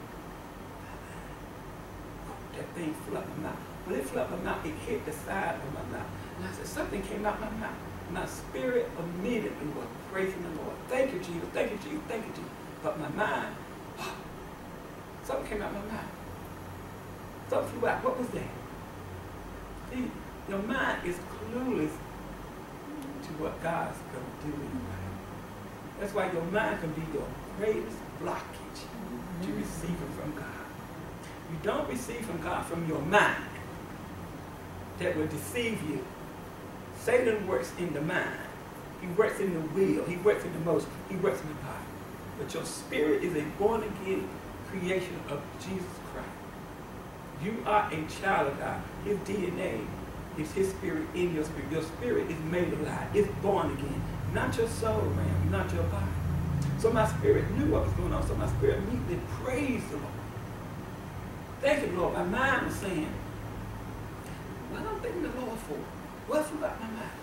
that thing flew up my mouth. When it flew up my mouth, it hit the side of my mouth. And I said, something came out my mouth. My spirit immediately was praising the Lord. Thank you, Jesus. Thank you, Jesus. Thank you, Jesus. But my mind, something came out my mouth. Something flew out. What was that? See, your mind is clueless to what God's going to do in your life. That's why your mind can be your greatest blockage to receiving from God. You don't receive from God from your mind that will deceive you. Satan works in the mind. He works in the will. He works in the emotion. He works in the body. But your spirit is a born-again creation of Jesus Christ. You are a child of God. His D N A is his spirit in your spirit. Your spirit is made alive. It's born again. Not your soul, man. Not your body. So my spirit knew what was going on. So my spirit immediately praised the Lord. Thank you, Lord. My mind was saying, what am I thanking the Lord for? What's about my mind?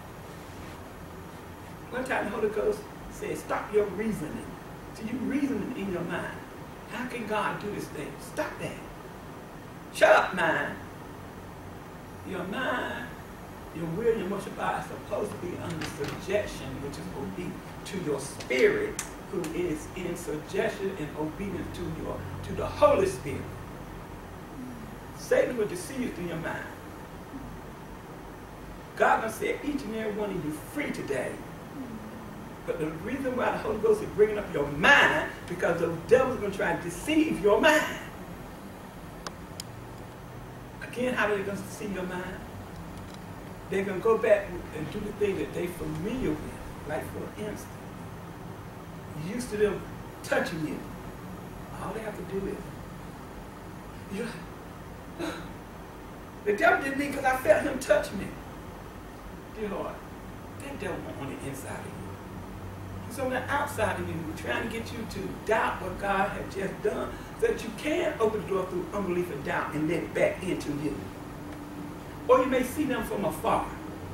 One time the Holy Ghost said, stop your reasoning. So you reasoning in your mind. How can God do this thing? Stop that. Shut up, mind. Your mind, your will, your emotion, body is supposed to be under subjection, which is obedient to your spirit, who is in subjection and obedience to your to the Holy Spirit. Satan will deceive you through your mind. God has said each and every one of you free today. But the reason why the Holy Ghost is bringing up your mind, because the devil's going to try to deceive your mind. Again, how are they going to deceive your mind? They're going to go back and do the thing that they're familiar with. Like, for instance, you used to them touching you. All they have to do is, you're like, the devil didn't mean because I felt him touch me. Dear Lord, that devil won't on the inside of you. He's on the outside of you, trying to get you to doubt what God had just done, so that you can open the door through unbelief and doubt and let it back into you. Or you may see them from afar.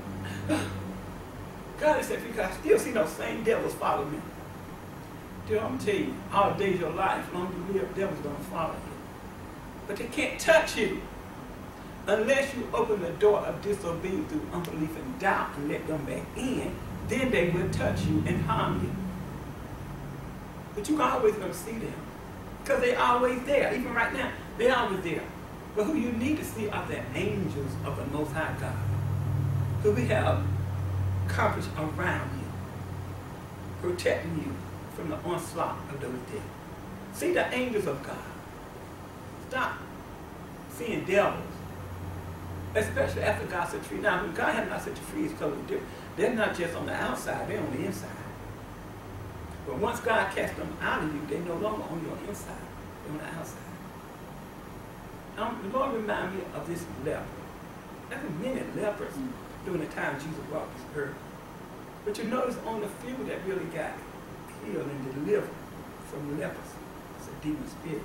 God has said, because I still see those same devils follow me. Dear, I'm going to tell you, all the days of your life, as long as you live, devils going to follow you. But they can't touch you unless you open the door of disobedience through unbelief and doubt and let them back in. Then they will touch you and harm you. But you're always going to see them. Because they're always there. Even right now, they're always there. But who you need to see are the angels of the Most High God, who we have accomplished around you, protecting you from the onslaught of those devils. See the angels of God. Stop seeing devils. Especially after God set you free. Now, when God has not set you free, it's totally different. They're not just on the outside, they're on the inside. But once God casts them out of you, they're no longer on your inside, they're on the outside. Um, the Lord reminded me of this leper. There were many lepers during the time Jesus walked this earth. But you notice only a few that really got healed and delivered from leprosy. a demon spirit.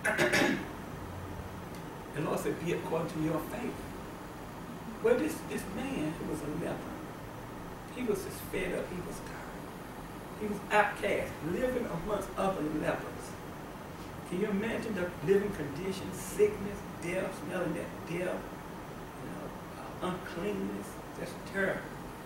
The Lord said, be according to your faith. Well, this, this man who was a leper, he was just fed up, he was tired. He was outcast, living amongst other lepers. Can you imagine the living conditions, sickness, death, smelling that death, you know, uh, uncleanness, just terrible.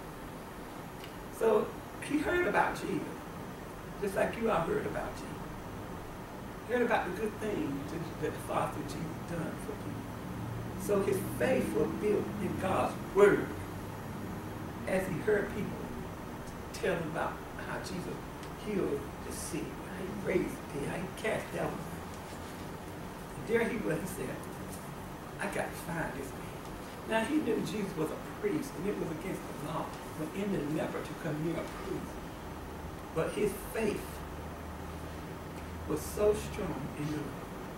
So he heard about Jesus, just like you all heard about Jesus. He heard about the good things that the Father Jesus done for people. So his faith was built in God's word as he heard people tell him about how Jesus healed the sick, how he raised the dead, how he cast devils. And there he was, he said, I got to find this man. Now he knew Jesus was a priest and it was against the law for any leper to come near a priest. But his faith was so strong in the Lord.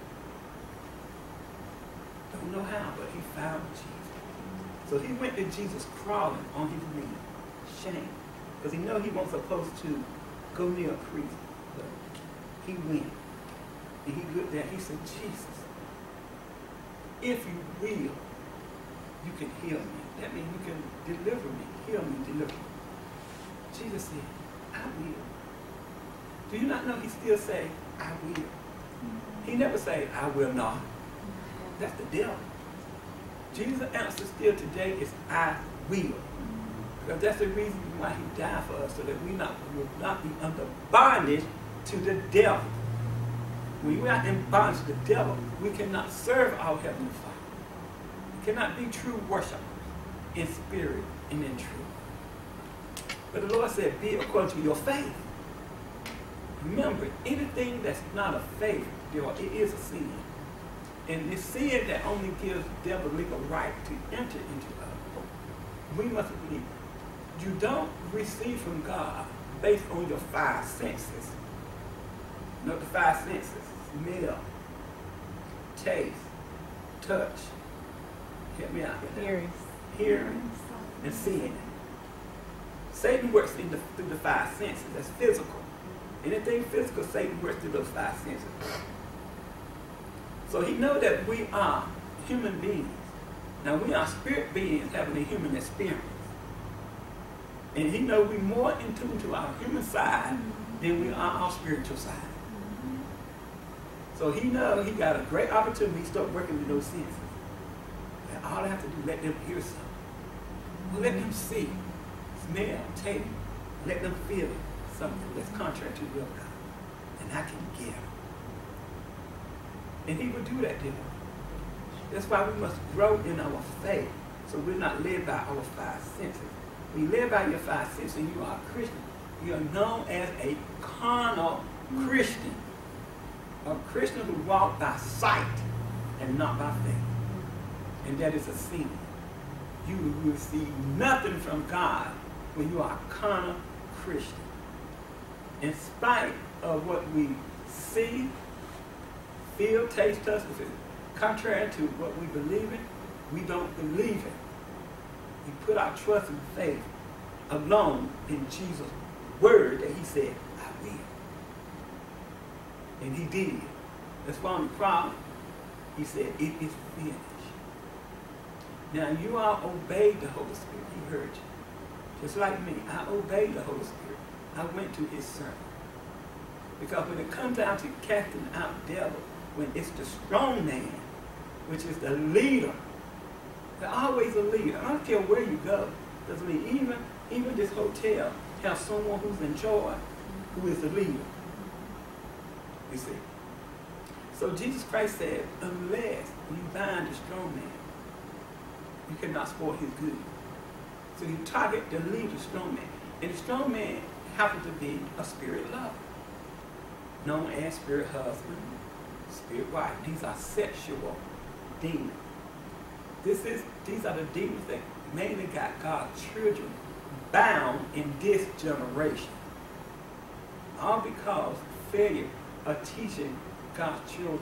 Don't know how, but he found Jesus. So he went to Jesus crawling on his knees, shame, because he knew he wasn't supposed to go near a priest. But he went, and he looked there. He said, Jesus, if you will, you can heal me. That means you can deliver me, heal me, deliver me. Jesus said, I will. Do you not know he still say, I will? He never say, I will not. That's the devil. Jesus' answer still today is, I will. Because that's the reason why he died for us, so that we not, will not be under bondage to the devil. When we are in bondage to the devil, we cannot serve our Heavenly Father. We cannot be true worshipers in spirit and in truth. But the Lord said, be according to your faith. Remember, anything that's not a faith, it is a sin. And it's sin that only gives the devil legal right to enter into us. We must believe. You don't receive from God based on your five senses. You know the five senses: smell, taste, touch. Help me out here. Hearing. Hearing and seeing. Satan works in the, through the five senses. That's physical. Anything physical, Satan works through those five senses. So he knows that we are human beings. Now we are spirit beings having a human experience. And he knows we're more in tune to our human side than we are our spiritual side. So he knows he got a great opportunity to start working with those senses. And all I have to do is let them hear something. Let them see, smell, taste. Let them feel something that's contrary to your God. And I can get them. And he will do that to them. That's why we must grow in our faith, so we're not led by our five senses. When you live by your five senses and you are a Christian, you are known as a carnal Christian. A Christian who walks by sight and not by faith. And that is a sin. You will receive nothing from God when you are a carnal Christian. In spite of what we see, feel, taste, touch, if it's contrary to what we believe in, we don't believe it. We put our trust and faith alone in Jesus' word that he said, I will. And he did. That's why on the cross, he said, it is finished. Now you all obeyed the Holy Spirit. He heard you. Just like me, I obeyed the Holy Spirit. I went to his sermon. Because when it comes down to casting out devils, when it's the strong man, which is the leader, there's always a leader. I don't care where you go. There's a leader. Even, even this hotel has someone who's in charge, who is the leader. You see? So Jesus Christ said, unless you bind the strong man, you cannot spoil his good. So you target the leader, strong man. And the strong man happens to be a spirit lover, known as spirit husband, spirit wife. These are sexual demons. This is, these are the demons that mainly got God's children bound in this generation. All because of failure of teaching God's children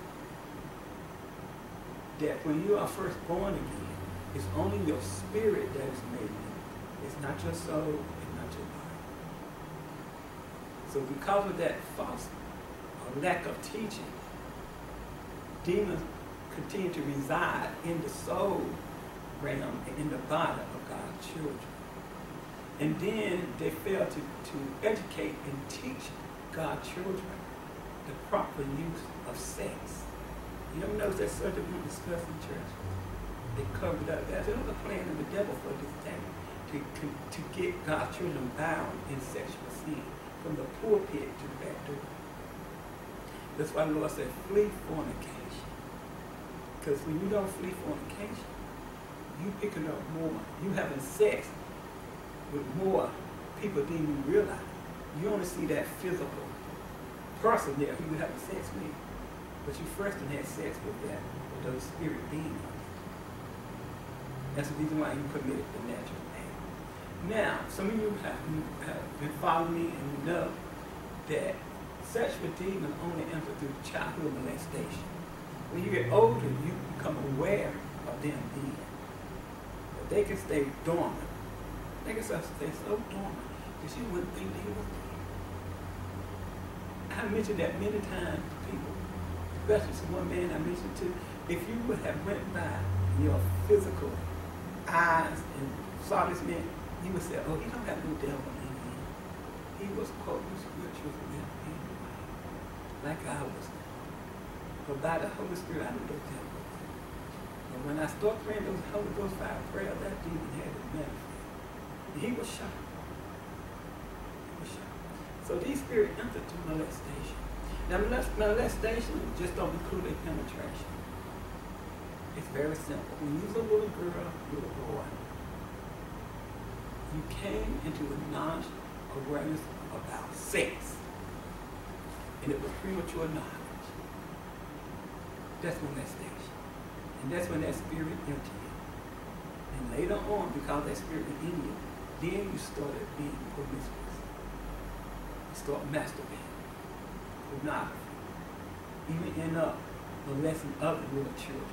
that when you are first born again, it's only your spirit that is made new. It's not your soul, it's not your body. So because of that false uh, or lack of teaching, demons continue to reside in the soul realm and in the body of God's children. And then they fail to, to educate and teach God's children the proper use of sex. You don't know that subject we discussed in church. They covered up. There's another plan of the devil for this thing, to, to, to get God's children bound in sexual sin, from the pulpit to the back door. That's why the Lord said, flee fornication. Because when you don't flee fornication, you picking up more. You having sex with more people than you realize. You only see that physical person there who you having sex with. But you first done had sex with that, with those spirit beings. That's the reason why you committed the natural act. Now, some of you have, have been following me and you know that sexual demons only enter through childhood molestation. When you get older, you become aware of them being. But they can stay dormant. They can stay so dormant that you wouldn't think they were there. I mentioned that many times to people, especially to one man I mentioned to. If you would have went by your physical eyes and saw this man, you would say, oh, he don't have no devil in him. He was quoting scriptures and like I was. But by the Holy Spirit, I knew those devils. And when I started praying those Holy Ghost fire prayer, that demon had to manifest. And he was shocked. He was shocked. So these spirits entered to molestation. Now molestation just don't include a penetration. It's very simple. When you was a little girl, little boy, you came into a knowledge, awareness about sex. And it was premature knowledge. That's molestation. And that's when that spirit entered you. And later on, because that spirit was in you, then you started being promiscuous. You start masturbating, pornography, even end up molesting other little children.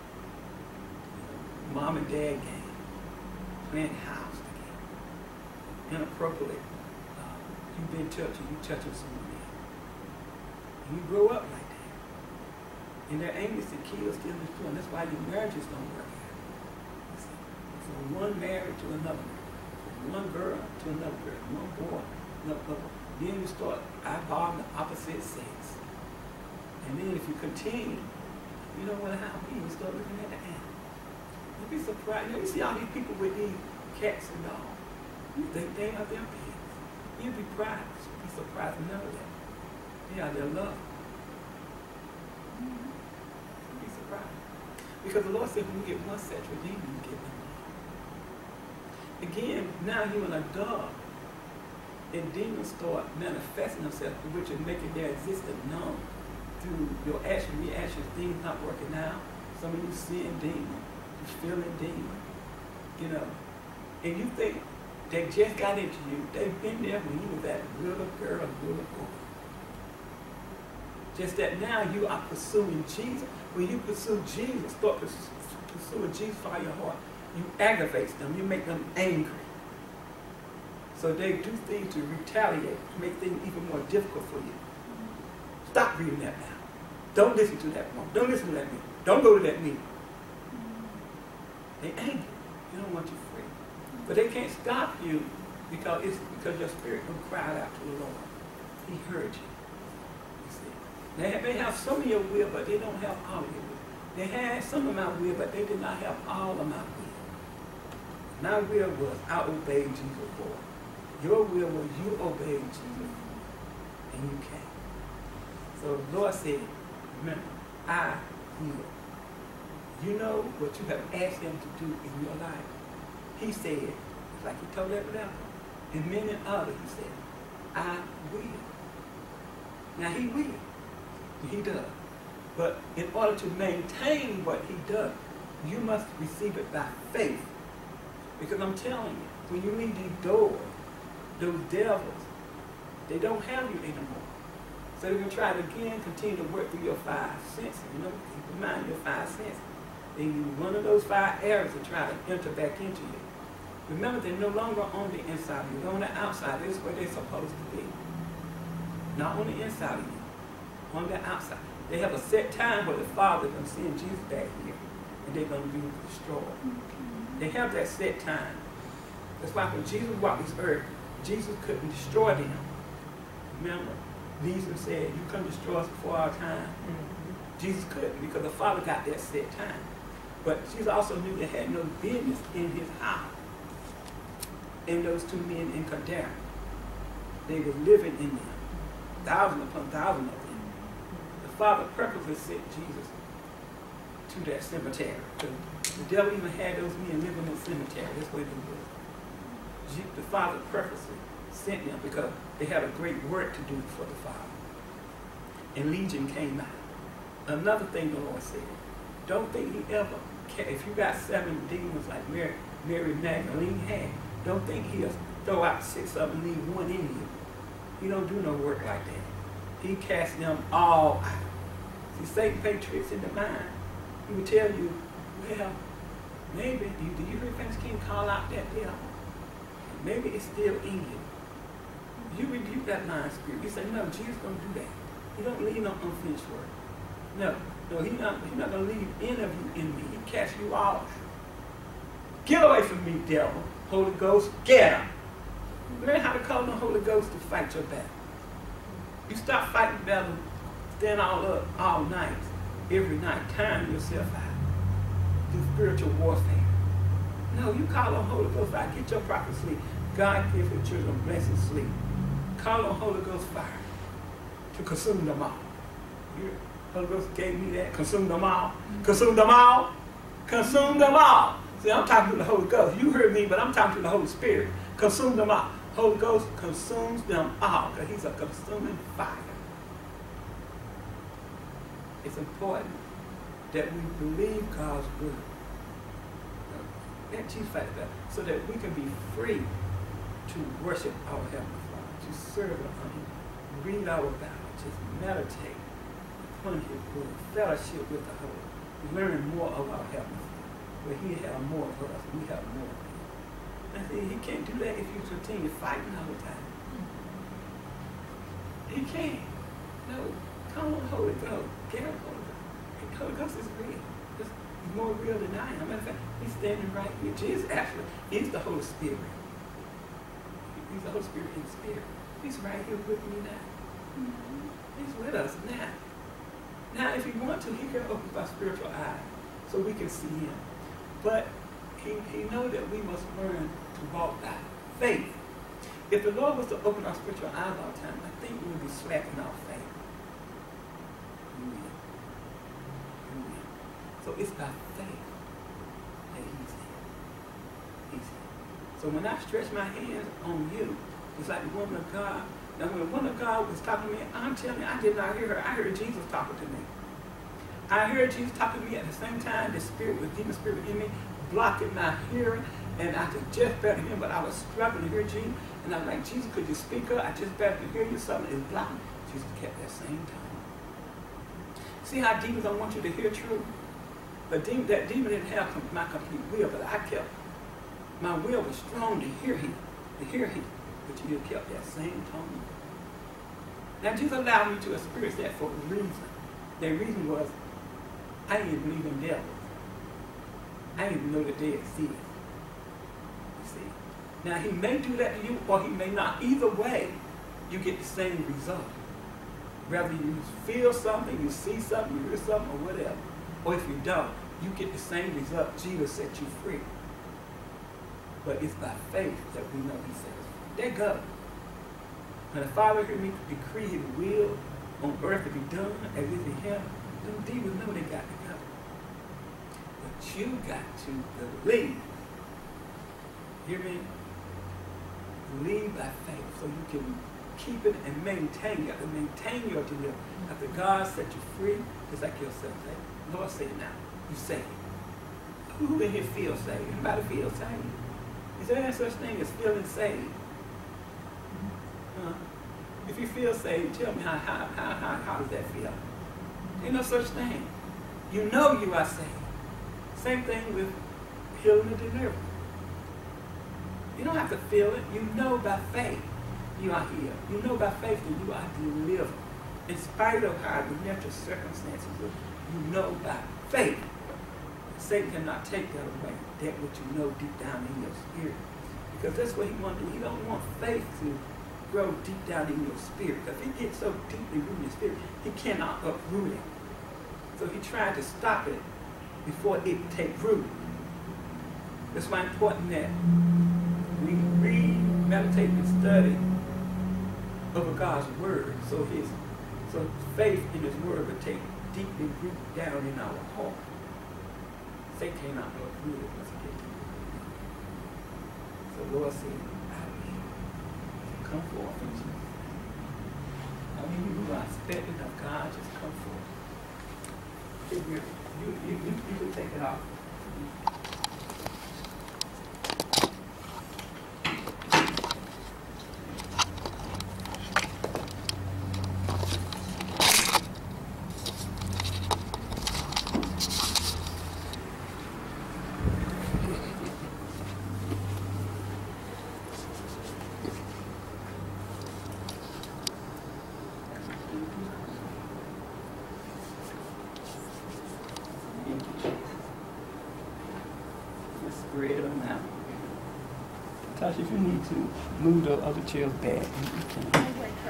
Mom and dad game, playing house together, inappropriate. Uh, you've been touching, you touching someone else. And you grow up like that. And they're aimless to kill, steal, and destroy. And that's why your marriages don't work out. From one marriage to another, from one girl to another girl, one boy, another boy. Then you start eyeballing the opposite sex. And then if you continue, you don't want to have me, you start looking at the animal. You'll be surprised. You know, you see all these people with these cats and dogs. You think they are their pets. You'll be surprised. You'll be surprised to know that. They are their love. Mm-hmm. You'll be surprised. Because the Lord said when you get one sexual demon, you get one. Again, now you're an adult. And demons start manifesting themselves, which is making their existence known through your action, reaction, things not working out. Some of you seeing demons. Feeling demon, you know, and you think they just got into you. They've been there when you were that little girl, little boy. Just that now you are pursuing Jesus. When you pursue Jesus, start pursuing Jesus by your heart, you aggravate them, you make them angry. So they do things to retaliate, to make things even more difficult for you. Stop reading that now. Don't listen to that one. Don't listen to that meeting. Don't go to that meeting. They angry. They don't want you free. But they can't stop you because it's because your spirit will cry out to the Lord. He heard you. You see. They have, they have some of your will, but they don't have all of your will. They had some of my will, but they did not have all of my will. My will was I obeyed Jesus for. Your will was you obeyed Jesus for. And you came. So the Lord said, remember, I will. You know what you have asked him to do in your life. He said, like he told everyone, and many others, he said, I will. Now he will. He does. But in order to maintain what he does, you must receive it by faith. Because I'm telling you, when you leave these doors, those devils, they don't have you anymore. So they're going to try to again continue to work through your five senses. You know, keep in mind your five senses. They use one of those five areas to try to enter back into you. Remember, they're no longer on the inside of you. They're on the outside. This is where they're supposed to be. Not on the inside of you. on the outside. They have a set time where the Father is going to send Jesus back here, and they're going to be destroyed. They have that set time. That's why when Jesus walked this earth, Jesus couldn't destroy them. Remember, Jesus said, you couldn't destroy us before our time. Mm-hmm. Jesus couldn't because the Father got that set time. But Jesus also knew they had no business in his house. And those two men in Gadara, they were living in them, thousand upon thousand of them. The Father purposely sent Jesus to that cemetery. The devil even had those men living in the cemetery. That's where they were. The Father purposely sent them because they had a great work to do for the Father. And Legion came out. Another thing the Lord said, don't think he ever, if you got seven demons like Mary, Mary Magdalene had, don't think he'll throw out six of them and leave one in you. He don't do no work like that. He cast them all out. See, Satan plays tricks in the mind. He will tell you, well, maybe, do you, do you hear Prince King call out that devil? Maybe it's still in you. You rebuke that lying spirit. You say, no, Jesus don't do that. He don't leave no unfinished work. No, no, he's not, he not going to leave any of you in me. He cast you off. Get away from me, devil. Holy Ghost, get him. Learn how to call on the Holy Ghost to fight your battle. You stop fighting battle, stand all up all night, every night, time yourself out. Do spiritual warfare. No, you call on Holy Ghost fire. Get your proper sleep. God gives your children blessed sleep. Call on Holy Ghost fire to consume them all. You, Holy Ghost gave me that. Consume them all. Consume them all. Consume them all. See, I'm talking to the Holy Ghost. You heard me, but I'm talking to the Holy Spirit. Consume them all. Holy Ghost consumes them all because he's a consuming fire. It's important that we believe God's word. That Jesus fight that so that we can be free to worship our Heavenly Father, to serve Him, read our Bible, just meditate upon His word, fellowship with the Holy, learn more of our Heavenly Father. Where he have more for us, we have more for him. I see, he can't do that if you continue fighting all the time. He can't. No, come on, Holy Ghost. Get up, Holy Ghost. The Holy Ghost is real. He's more real than I am. Matter of fact, he's standing right here. Jesus actually is the Holy Spirit. He's the Holy Spirit in the Spirit. He's right here with me now. He's with us now. Now, if he wants to, he can open our spiritual eyes so we can see him. But he, he knows that we must learn to walk by faith. If the Lord was to open our spiritual eyes all the time, I think we would be slacking our faith. Amen. Amen. So it's by faith that he's here. He's here. So when I stretch my hands on you, it's like the woman of God. Now when the woman of God was talking to me, I'm telling you, I did not hear her. I heard Jesus talking to me. I heard Jesus talking to me at the same time. The spirit, the demon spirit in me, blocking my hearing, and I could just better hear him, but I was struggling to hear Jesus. And I was like, Jesus, could you speak up? I just better hear you. Something is blocking. Jesus kept that same tone. See how demons don't want you to hear truth? But demon, that demon didn't have my complete will, but I kept, my will was strong to hear him, to hear him. But you kept that same tone. Now Jesus allowed me to experience that for a reason. The reason was, I didn't believe in devils. I didn't even know that they exist. You see. Now he may do that to you or he may not. Either way, you get the same result. Whether you feel something, you see something, you hear something, or whatever. Or if you don't, you get the same result. Jesus set you free. But it's by faith that we know he set us free. There go. When the Father heard me decree his will on earth to be done as it is in heaven, them demons know they got to go. But you got to believe. Hear me? Believe by faith so you can keep it and maintain. You have to maintain your deliverance. After God set you free, just like yourself say. Lord say it now. You say it. Who in here feels saved? Anybody feel saved? Is there any such thing as feeling saved? Huh? If you feel saved, tell me how, how, how, how, how does that feel? Ain't no such thing. You know you are saved. Same thing with healing and deliverance. You don't have to feel it. You know by faith you are healed. You know by faith that you are delivered. in spite of how the natural circumstances look, you know by faith. Satan cannot take that away, that what you know deep down in your spirit. Because that's what he wants to do. He don't want faith to grow deep down in your spirit. Because if it gets so deeply rooted in your spirit, he cannot uproot it. So he tried to stop it before it take root. That's why it's important that we read, meditate, and study over God's word. So his so faith in his word will take deeply root down in our heart. Satan cannot uproot it once again. So Lord said, I will come forth in Jesus. I mean, you are expecting of God, just come forth. You, you, you, you, you can take it off. Spread them out. Tasha, if you need to move the other chairs back, you can.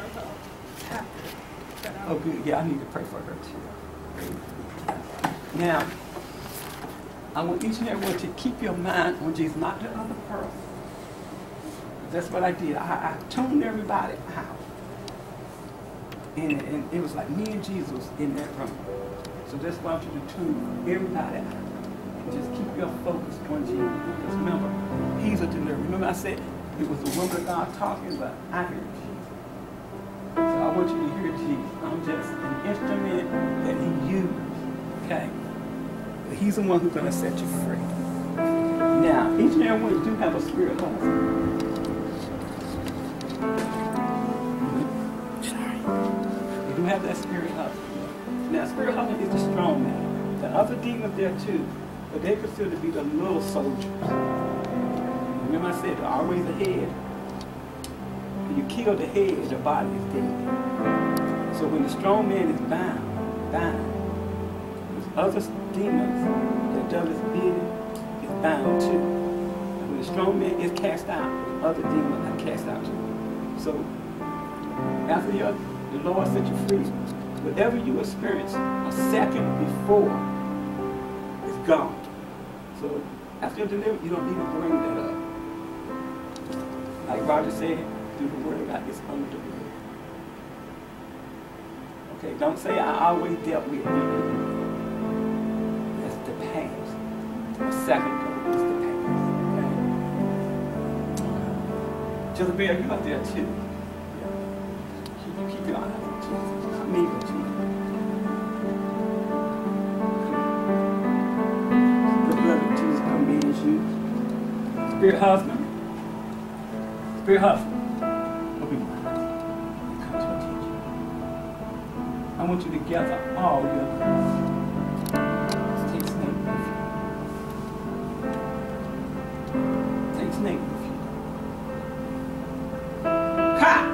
Oh, good. Yeah, I need to pray for her too. Now, I want each and every one to keep your mind on Jesus, not the other person. That's what I did. I, I tuned everybody out. And, and it was like me and Jesus in that room. So that's why I want you to tune everybody out. Just keep your focus on Jesus. Because remember, he's a deliverer. Remember I said it was the woman of God talking, but I hear Jesus. So I want you to hear Jesus. I'm just an instrument that he used. Okay? But he's the one who's going to set you free. Now, each and every one do have a spirit husband. Sorry. You do have that spirit husband. Now, spirit husband is the strong man. The other demons there too. But they consider to be the little soldiers. Remember I said, they're always ahead. When you kill the head, the body is dead. So when the strong man is bound, bound, there's other demons that does his bidding is bound too. And when the strong man is cast out, other demons are cast out too. So after your, the Lord set you free, whatever you experience a second before, gone. So after you're delivered, you don't need to bring that up. Like Roger said, through the word of God, it's under the word. Okay, don't say I always dealt with you. That's the past. A second ago is the past. Okay? Jezebel, you up there too. You keep your eyes on Jesus. Not me, but Jesus. Spirit husband, spirit husband, open your eyes. Come to attention. I want you to gather all your things. Take snake with you. Take snake with you. Ha!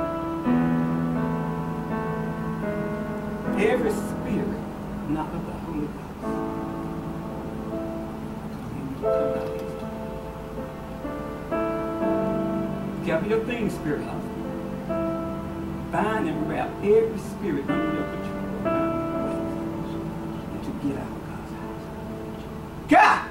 Every spirit not of the Holy Ghost. Come out. Gather your things, spirit husband. Bind and wrap every spirit under your control and to get out of God's house. God!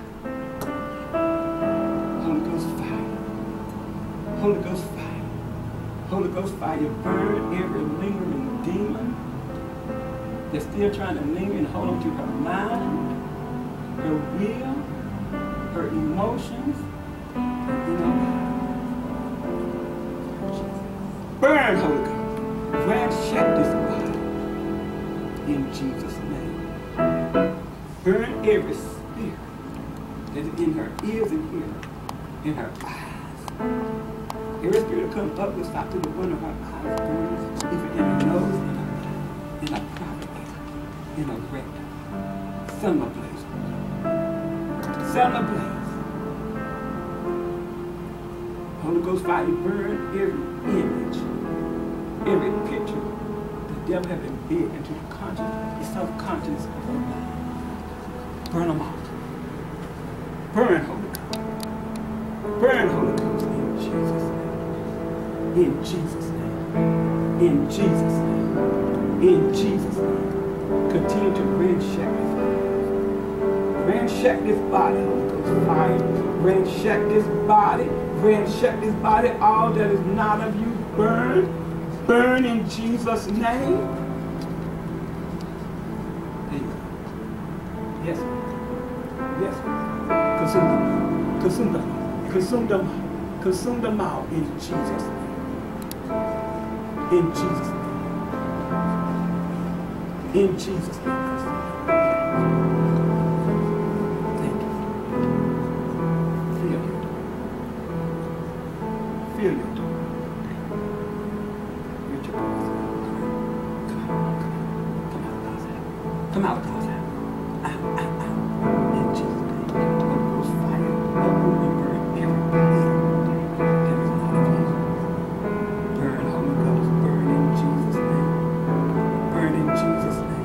Holy Ghost fire. Holy Ghost fire. Holy Ghost fire burn every lingering demon that's still trying to linger and hold on to her mind, her will, her emotions, and you know, burn, Holy Ghost. Ransack this body in Jesus' name. Burn every spirit that is in her ears and ears, in her eyes. Every spirit that comes up will stop to the one of her eyes burns, even in her nose, in her mouth, in her private ear, in her rectum. Set them ablaze. Set them ablaze. Holy Ghost fire burn every image, every picture that devil has been bid into the conscience, the self-conscious of her mind. Burn them out. Burn, Holy Ghost. Burn, Holy Ghost, in Jesus' name. In Jesus' name. In Jesus' name. In Jesus' name. Continue to ransack this body. Ransack this body, Holy Ghost fire. Ransack this body. Ransack this body. All that is not of you, burn. Burn in Jesus' name. Yes. Yes. Consume them. Consume them. Consume them. Consume them all in Jesus' name. In Jesus' name. In Jesus' name. Thank you. Feel your door. Feel your door. Reach your doors. Come out. Come out. Come out of God's house. Come out of God's house. Out, out, out. In Jesus' name. Holy Ghost fire. Uproot and burn everything that is not of you. Burn, Holy Ghost. Burn in Jesus' name. Burn in Jesus' name.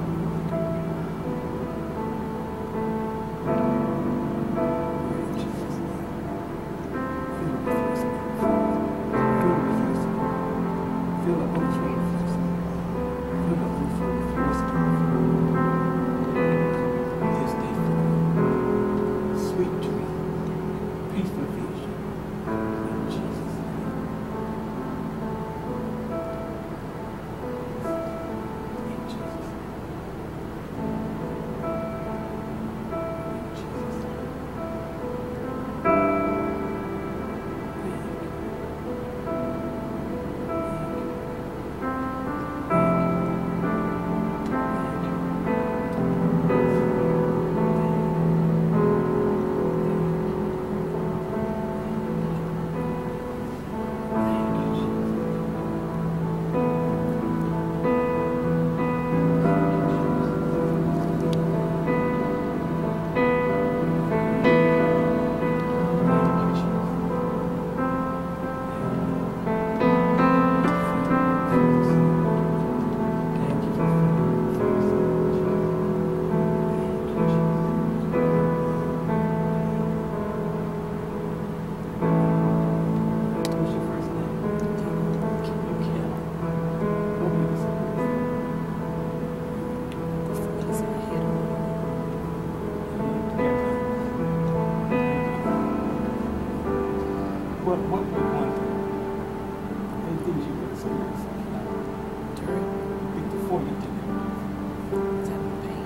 What, what you're going through, any things you would say during, before you did it. Is that the pain?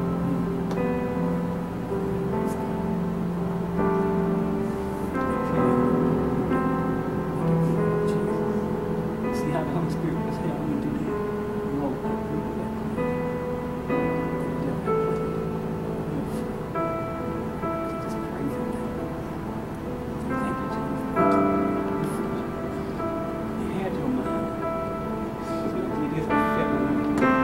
See how the Holy Spirit was helping you to do that? No, I agree with that plan. Just praise Him now. Thank you, Jesus. You had your mind. It is a feeling of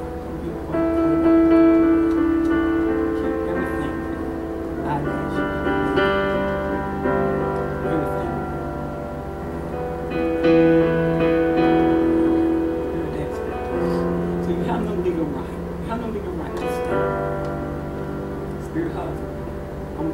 I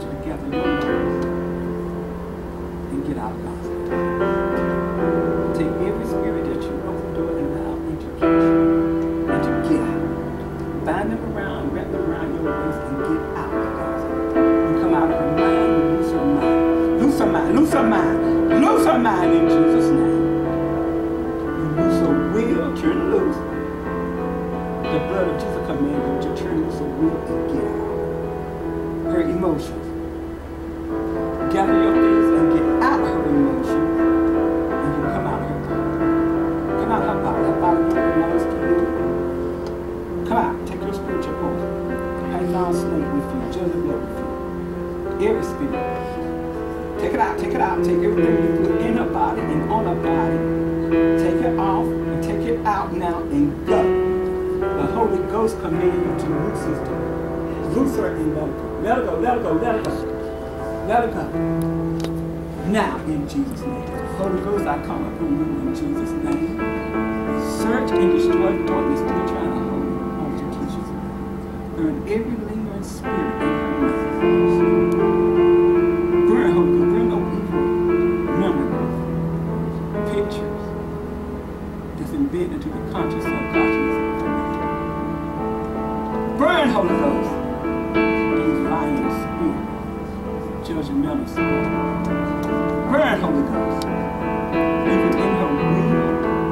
you to gather your nerves and get out of God's way. Take every spirit that you open the door and allow into capture and to get out. Bind them around, wrap them around your waist and get out of God's way. You come out of her mind, you lose her mind. Lose her mind, lose her mind, lose her mind in Jesus' name. You lose her will, turn loose. The blood of Jesus commands you to turn loose her will and get out. Her emotions. Gather your things and get out of her emotions. And you come out of her body. Come out of her body. Her body belongs to you. Come out. Take your spiritual oath. Python snake with you. Jezebel with you. Every spirit. Take it out. Take it out. Take everything you put in her body and on her body. Take it off and take it out now and go. The Holy Ghost commands you to loose his door. Loose her and let her go. Let her go. Let her go. Let her go. Let her go. Now in Jesus' name. Holy Ghost, I come upon you in Jesus' name. Search and destroy the darkness still trying to hold on to Keisha's mind. Burn every lingering spirit in her mind. Burn, Holy Ghost, burn no evil memories, pictures that's embedded into the conscious subconscious of her mind. Burn, Holy Ghost, these lying spirits. Judgmental spirit. Burn, Holy Ghost. Even in her will.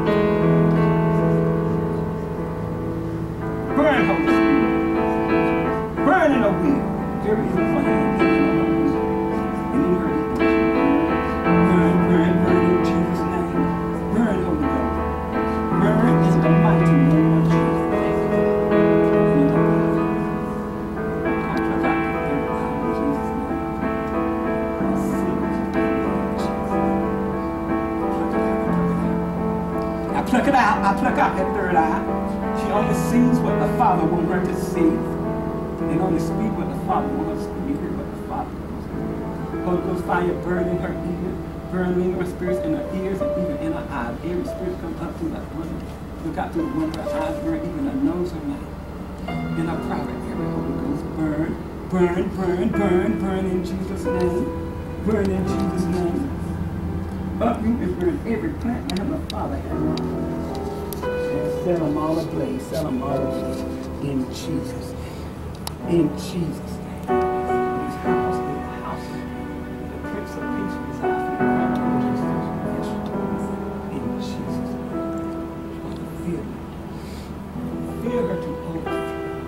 Burn, Holy Spirit. Burn in her will. Very evil for her. And in her will. Burn, burn, burn in Jesus' name. Burn, Holy Ghost. Burn in the mighty name of Jesus. Pluck it out. I pluck out that third eye. She only sees what the Father wants her to see. And only speak what the Father wants her to speak. Hear what the Father wants her to hear. Holy Ghost fire burn in her ears. Burn lingering spirits in her ears and even in her eyes. Every spirit comes up through that one. Look out through the one of her eyes. Burn even her nose, her mouth. In her private area. Holy Ghost burn. Burn, burn, burn, burn in Jesus' name. Burn in Jesus' name. Uproot and burn every plant that the Father has. And set them all ablaze. Set them all ablaze. In Jesus' name. In Jesus' name. His house is the house. The Prince of Peace is our feet. In Jesus' name. Feel it. Feel her to overflow.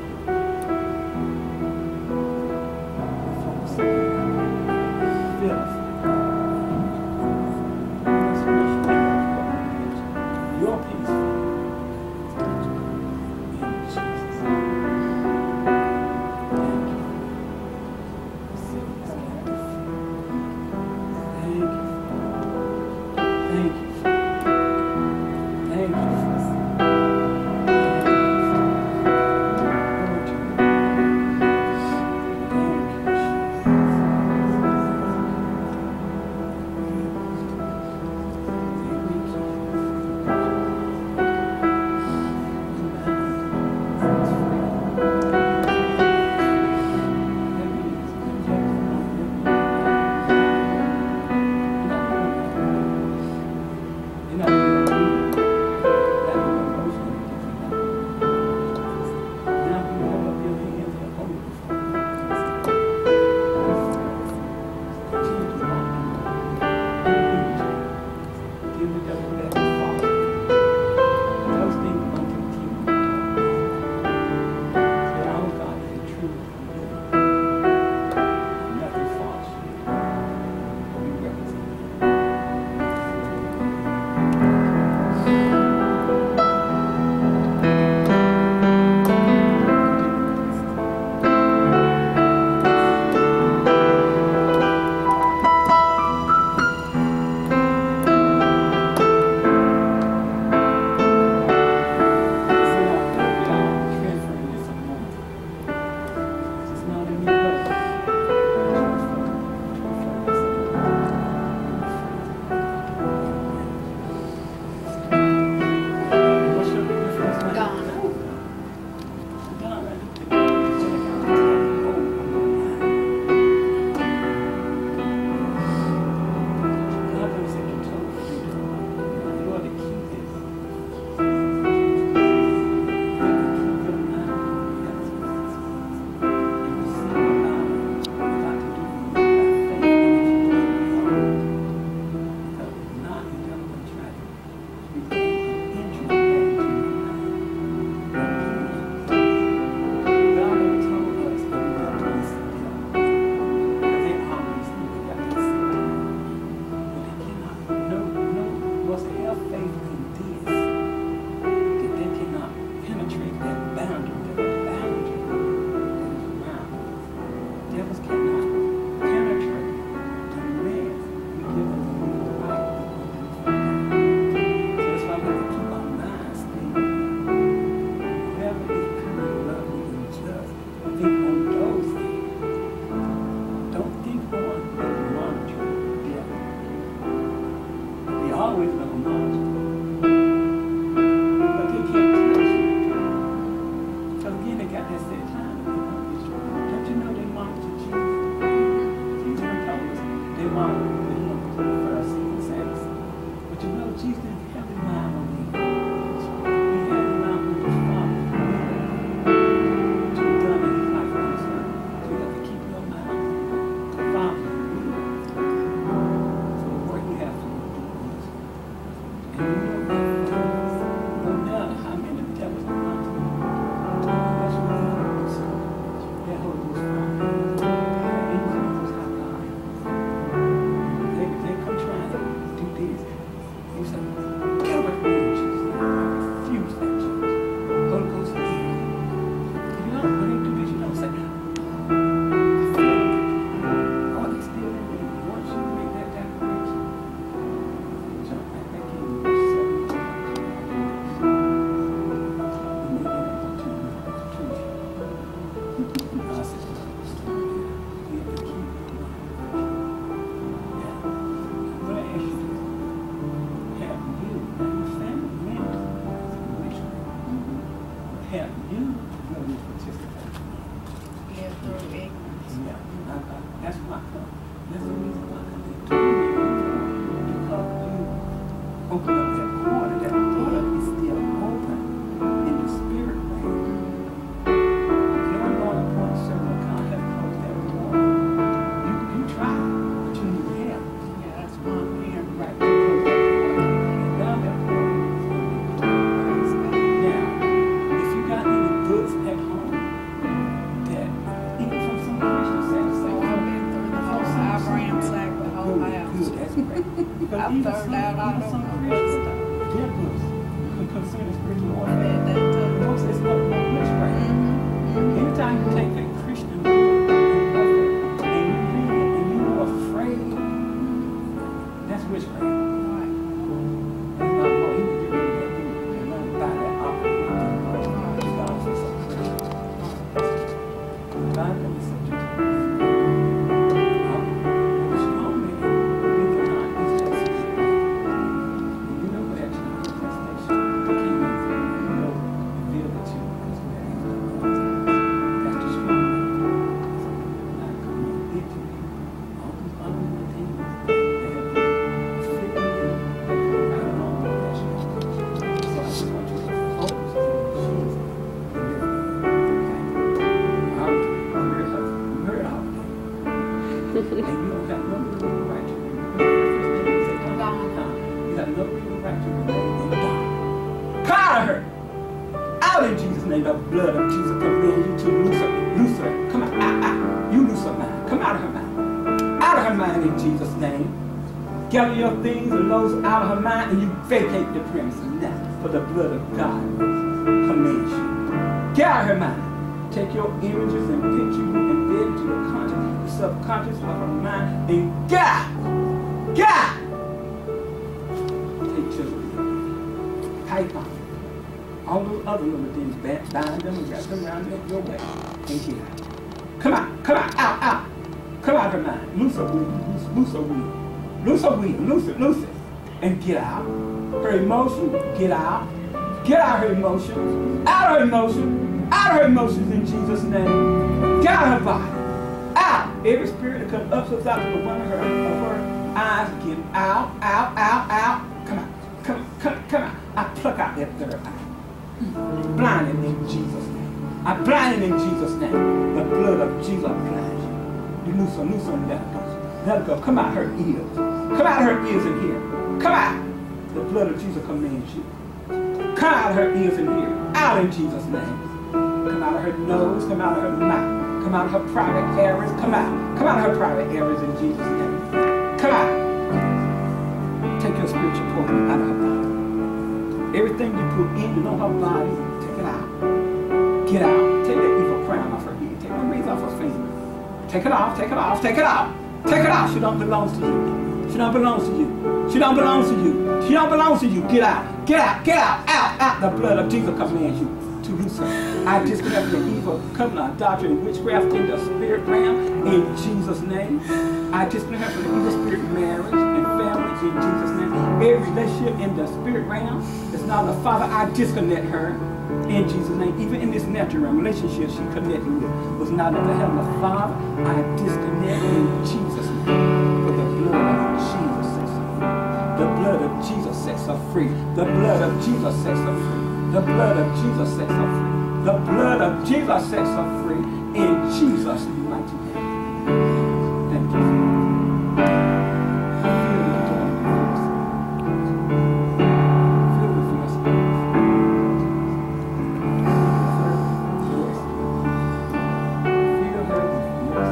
Feel it. Your peace. In Jesus' name. Thank you. That's the reason why they torment you. Because you open up that portal. That portal is still open in the spirit realm. Your Lord upon several accounts have closed that portal. You, you try, but you need help. Yeah, that's why I'm here. Right, to close that portal. And now that portal is going to be closed. Now, if you got any books at home that, even from some Christian saints, So I've been through the whole, I've ransacked the whole good, house. good, that's great. Because I've even third some, out, I even don't some know what Christians, stuff. their books con- concerning spiritual I've warfare. had that too. Folks, it's not no witchcraft. Mm-hmm. Anytime you take a Christian book and you read it and you're afraid, that's witchcraft. Right. That's not what he would get rid of that book and run by that opera. You got to some Christian. God knows the subject. The blood of Jesus command you to loose her, loose her. Come on, ah, ah. You loose her mind. Come out of her mind. Out of her mind in Jesus' name. Gather your things and those out of her mind and you vacate the premises now. For the blood of God commands you. Get out of her mind. Take your images and picture you embed into your conscious, subconscious of her mind and get out. Get out. Take children. Pipe on. All those other little things, bind them and wrap them around your way and get out. Come out, come out, out, out. Come out of her mind. Loose her weed, loose, loose her weed. Loose her weed, loose it, loose it. And get out. Her emotion, get out. Get out her emotions. Out her emotion. Out her emotions in Jesus' name. Get out her body. Out. Every spirit that comes up to the top of one of her, of her eyes, get out, out, out, out. Come out, come, come, come out. I pluck out that third eye. Blinded in Jesus' name. I blind in Jesus' name. The blood of Jesus blinds you. You loose her, loose her, and let her go. Let her go. Come out her ears. Come out her ears in here. Come out. The blood of Jesus commands you. Come out of her ears in here. Out in Jesus' name. Come out of her nose. Come out of her mouth. Come out of her private areas. Come out. Come out of her private areas in Jesus' name. Come out. Take your spiritual portal out of her body. Everything you put in on her body, take it out. Get out. Take that evil crown off her head. Take the rings off her finger. Take it off. Take it off. Take it off. Take it off. She don't belong to you. She don't belong to you. She don't belong to you. She don't belong to you. Get out. Get out. Get out. Out. Out. The blood of Jesus commands you to loose her. I disconnect the evil covenant, doctrine, and witchcraft in the spirit realm in Jesus' name. I disconnect from the evil spirit marriage and family in Jesus' name. Every relationship in the spirit realm is not the Father. I disconnect her in Jesus' name. Even in this natural realm, relationship she connected with was not of the heavenly Father. I disconnect in Jesus' name. For the blood of Jesus sets her free. The blood of Jesus sets her free. The blood of Jesus sets her free. The blood of Jesus sets her free. The blood of Jesus sets her free in Jesus' mighty name. Thank you. Feel the joy of yours. Feel with your spirit. Feel her with your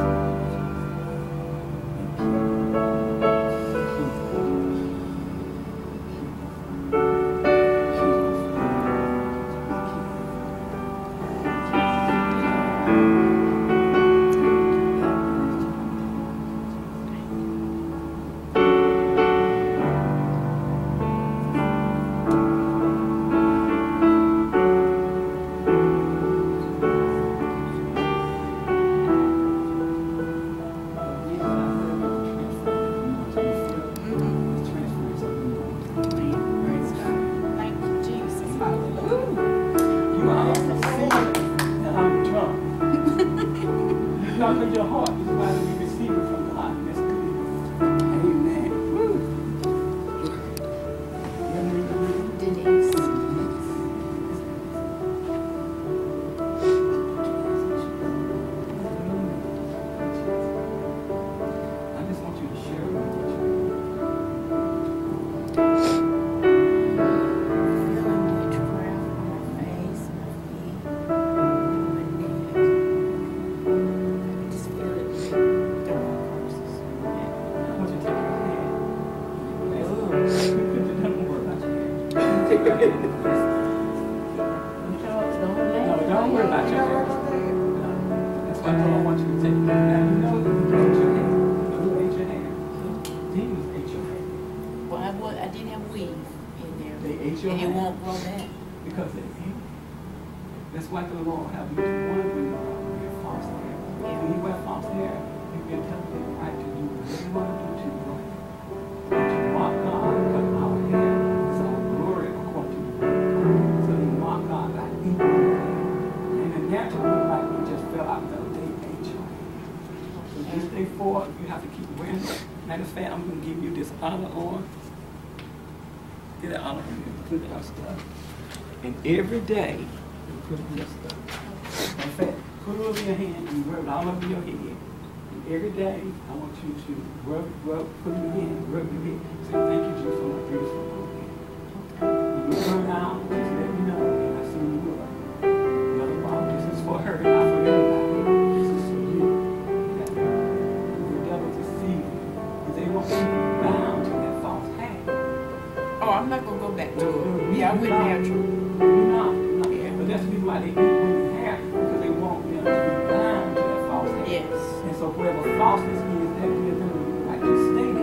No, don't worry about your hair. No. That's what I want you to take. Now you know who ate your hair. Who ate your hair? Demons ate your hair. Well, I, was, I did have weave in there. They ate your and hair. it won't grow back. Because they ate it. That's why the Lord have you to one when you wear false hair. When you wear false hair, you can tell them right to do whatever you want to do to your hair. But to mock God, because our hair is our glory according to the word. So they mock God like eating your hair. And the natural look like we just fell out the other day and ate your hair. So this day forward, you have to keep wearing it. Matter of fact, I'm going to give you this olive oil. Get that olive oil and put it on stuff. And every day, you put it in your stuff. In fact, put it over your hand and rub it all over your head. And every day, I want you to rub, rub, put it in, rub your head. Say, thank you, Jesus, for my beautiful cooking. When you turn out, just let me know, and I see you will. Another while, this is for her, not for everybody. This is for you. Okay? The devil's deceiving. Because they want you bound to that false hair. Oh, I'm not going to go back to it. Yeah, I went natural. You're not, you're not. Yeah. But that's the reason why they eat women's hair, because they want them to be bound to that false hair. Yes. And so wherever falseness is, that gives them, like you stated,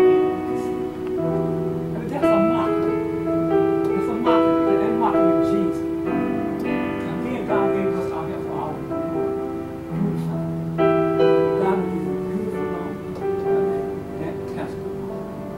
but that's a mockery. It's a mockery. They're mocking of Jesus. Again, God gave us our hair for our reward. Beautiful. God will give you beautiful long that testimony.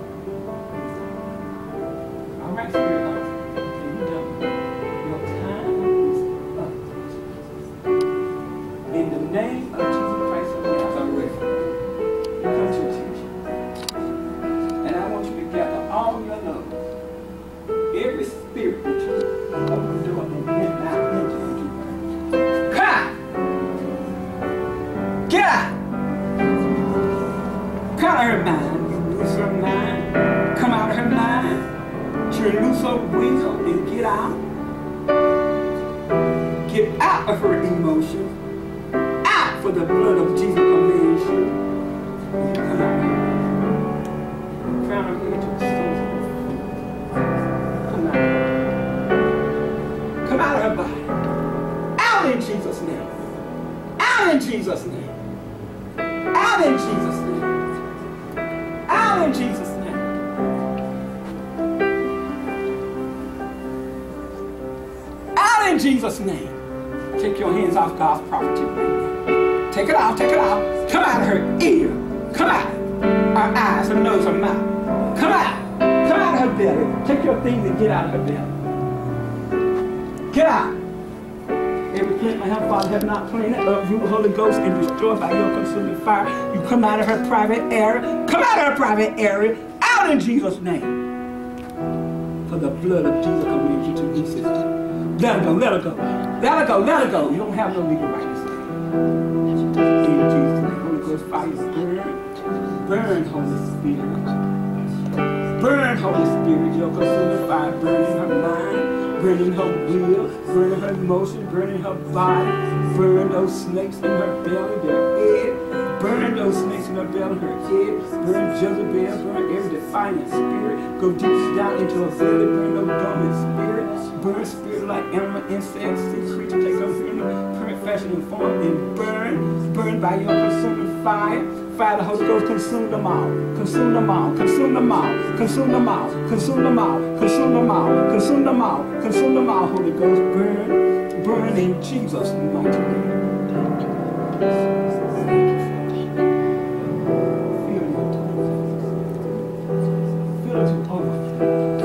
All right, Spirit of you done. Your time is up. In the name of Jesus Christ of Nazareth, you come to attention. And I want you to gather all your love. Every spirit that you open the door and get down into. Come out! Get out! Come out of her mind. Loose her mind. Come out of her mind. She'll loose her will and get out. Get out of her emotions. Out for the blood of Jesus commands you. And come out. Crown her head to the soles of her feet. Come out. Come out of her body. Out in Jesus' name. Out in Jesus' name. Out in Jesus' name. Out in Jesus' name. Out in Jesus' name. Take your hands off God's property right now. Take it off, take it off. Come out of her ear. Come out. Her eyes, her nose, her mouth. Come out. Come out of her belly. Take your things and get out of her belly. Get out. Every plant my Heavenly Father have not planted, uproot the Holy Ghost and destroyed by your consuming fire. You come out of her private area. Come out of her private area. Out in Jesus' name. For the blood of Jesus commands you to loose it. Let her go, let her go. Let her go, let her go. You don't have no legal right to say. In Jesus' name, Holy Ghost fire, burn. Burn, Holy Spirit. Burn, Holy Spirit, your consuming fire. Burn in her mind, burn in her will, burn in her emotion, burn in her body. Burn those snakes in her belly, their head. Burn those snakes in her belly, her head. Burn Jezebel, burn every defiant spirit. Go deep down into her belly, burn those dormant spirits. Burn spirit like animal, insects, sea creature, take up human, current fashion and form, and burn, burn by your consuming fire. Fire the Holy Ghost, consume them all, consume them all, consume them all, consume them all, consume them all, consume them all, consume them all, consume them all, Holy Ghost, burn, burn in Jesus' mighty name. Feel it to overflow.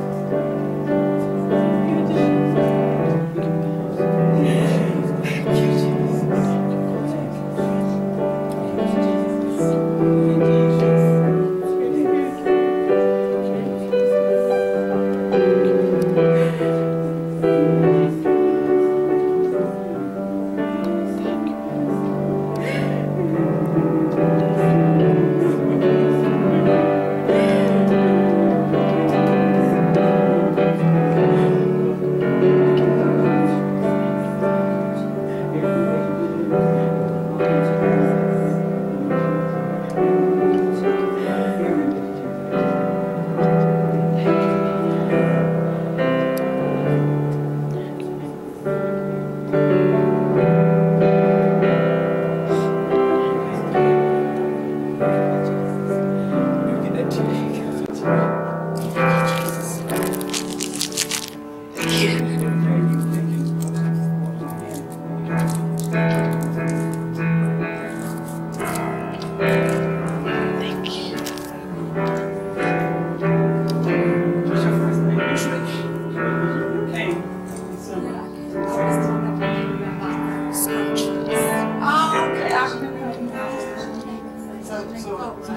Thank you.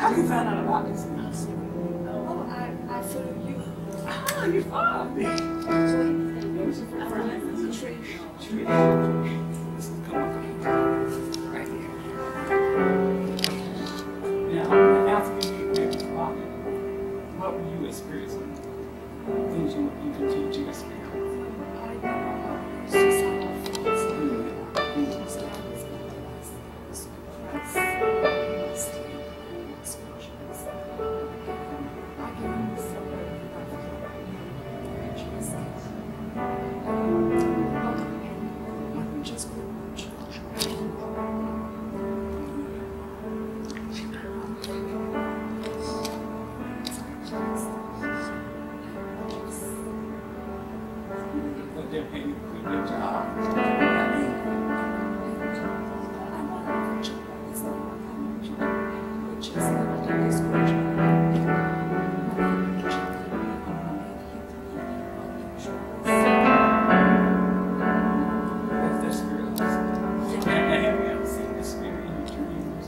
How did you find out about this? Oh, I, I follow you. Ah, you followed me. It was your first time. It's a tree. Tree. This is come up right here. Now, I'm going to ask you maybe about what were you experiencing? Things you, you continue to experience. I don't know. It's just how I felt. But they're paying you a good job. That's their spirit. And, and have you ever seen the spirit in your dreams?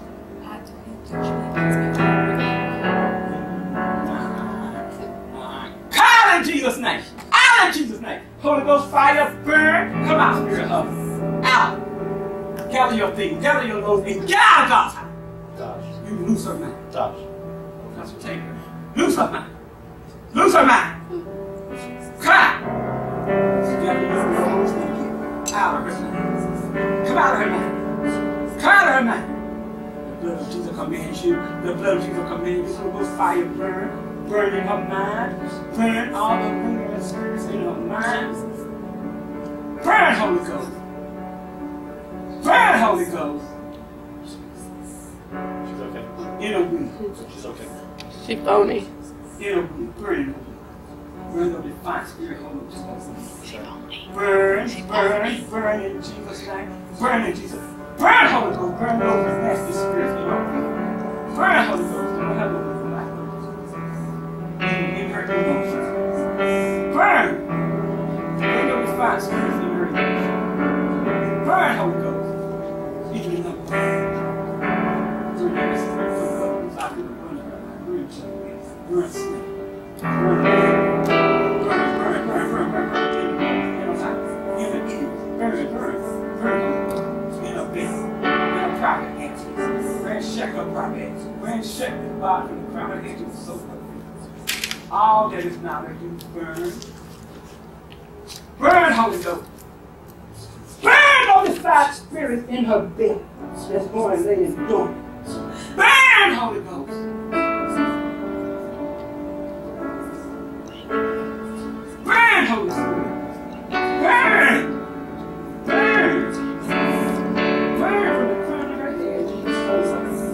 Call in Jesus' name. Out in Jesus' name. Holy Ghost fire, burn. Come out, spirit of. Out. Gather your things, gather your loads, and get out of God's house. Touch. You lose her mind. Touch. That's what take her. Lose her mind. Lose her mind. Cry. Gather your loads and get out of her mind. Come out of her mind. Come out of her mind. The blood of Jesus commands you. The blood of Jesus commands you. Holy Ghost fire, burn. Burn in her mind. Burn all the lingering spirits in her mind. Burn, Holy Ghost. Burn, Holy Ghost. She's okay. In a week. She's okay. She phony. In a week. Burn. Burn the defiant spirit, Holy Ghost. Burn, burn, burn in Jesus' name. Burn in Jesus. Burn, Holy Ghost. Burn those nasty spirits in your week. Burn, Holy Ghost. Don't have no in her emotions. Burn! Bring up the fire spirits in her emotions. Burn, Holy Ghost. Speak in love. Burn every spirit from love inside of the burn. Burn, burn, snake. Burn, burn, burn, burn, burn, burn, burn. In the ears. Burn, burn, burn. In a bed. In a private entry. Burn, check her private entry. Burn, check the body from the crown of the head to the soul. All that is not of you, burn. Burn, Holy Ghost. Burn all the five spirits in her bed that's going to lay in the door. Burn, Holy Ghost. Burn, Holy Spirit. Burn. Burn. Burn from the crown of her head to the soles of her feet.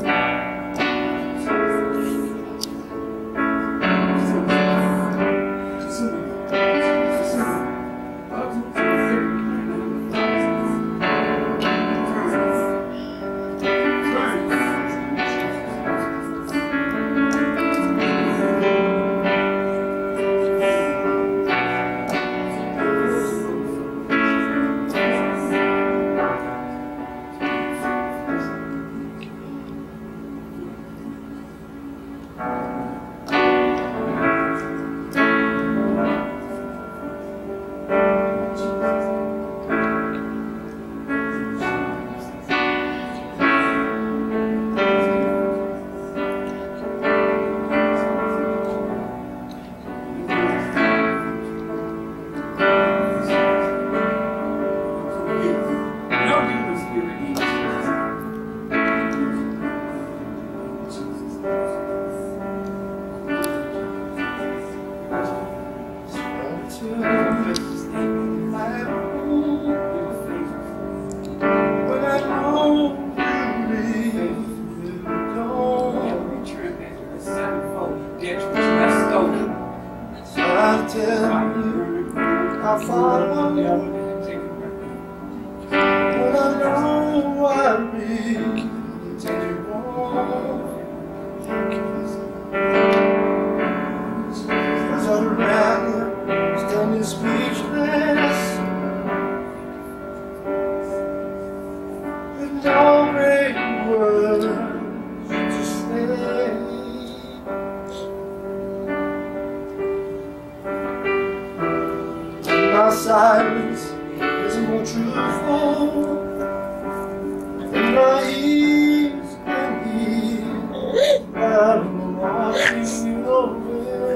How far away, but I know I'll be as I'm around, standing speechless, with no great words to say. truthful, and my ears can hear rattle walking away.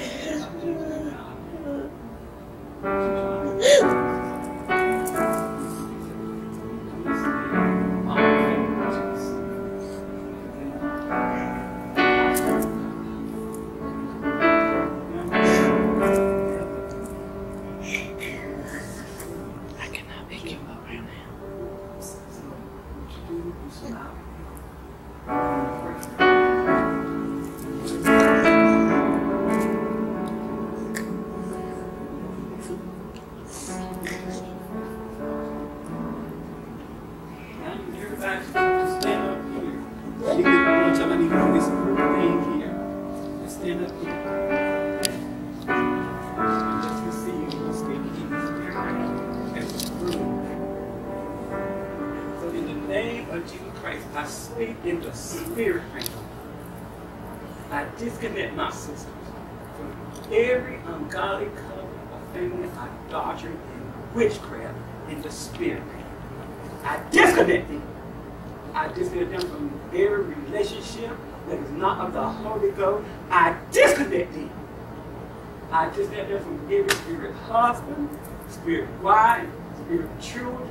I speak in the spirit realm. I disconnect my sisters from every ungodly covenant of family idolatry and witchcraft in the spirit realm. I disconnect them. I disconnect them from every relationship that is not of the Holy Ghost. I disconnect them. I disconnect them from every spirit husband, spirit wife, spirit children,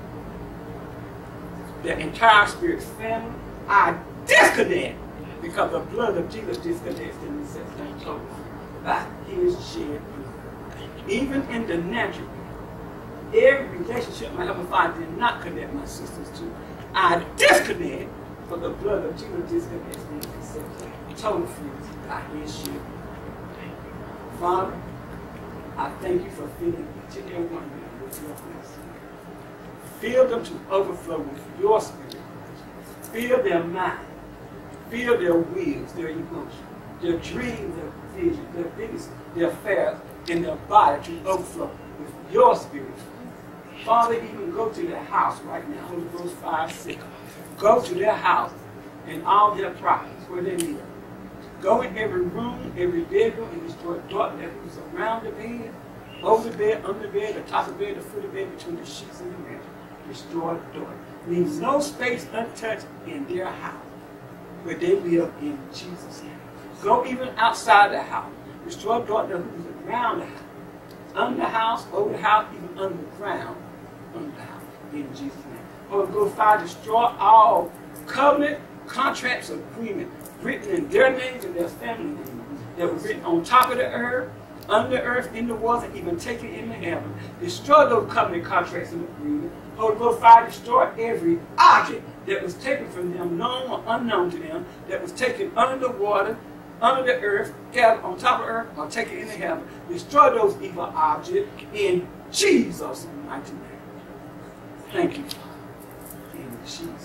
the entire spirit family. I disconnect because the blood of Jesus disconnects them and sets them totally by his shed blood. Even in the natural, every relationship my Heavenly Father did not connect my sisters to, I disconnect for the blood of Jesus disconnects them and sets them totally free by his shed blood. Father, I thank you for filling each and every one of them with your grace. Fill them to overflow with your spirit. Fill their mind. Fill their wills, their emotions, their dreams, their visions, their business, their affairs, and their body to overflow with your spirit. Father, even go to their house right now. Holy Ghost fire six. Go to their house and all their properties where they live. Go in every room, every bedroom, and destroy darkness that is around the bed, over the bed, under the bed, the top of the bed, the foot of the bed, between the sheets and the bed. Destroy the door. Leave no space untouched in their house where they live in Jesus' name. Go even outside the house. Destroy the door that is around the house. Under the house, over the house, even underground, under the house. In Jesus' name. Holy Ghost fire, destroy all covenant, contracts, agreement written in their names and their family names that were written on top of the earth, under the earth, in the waters, and even taken in the heaven. Destroy those covenant contracts and agreements. Holy Ghost fire, destroy every object that was taken from them, known or unknown to them, that was taken under the water, under the earth, gathered on top of earth, or taken in the heaven. Destroy those evil objects in Jesus' mighty name. Thank you, Father. In Jesus' name.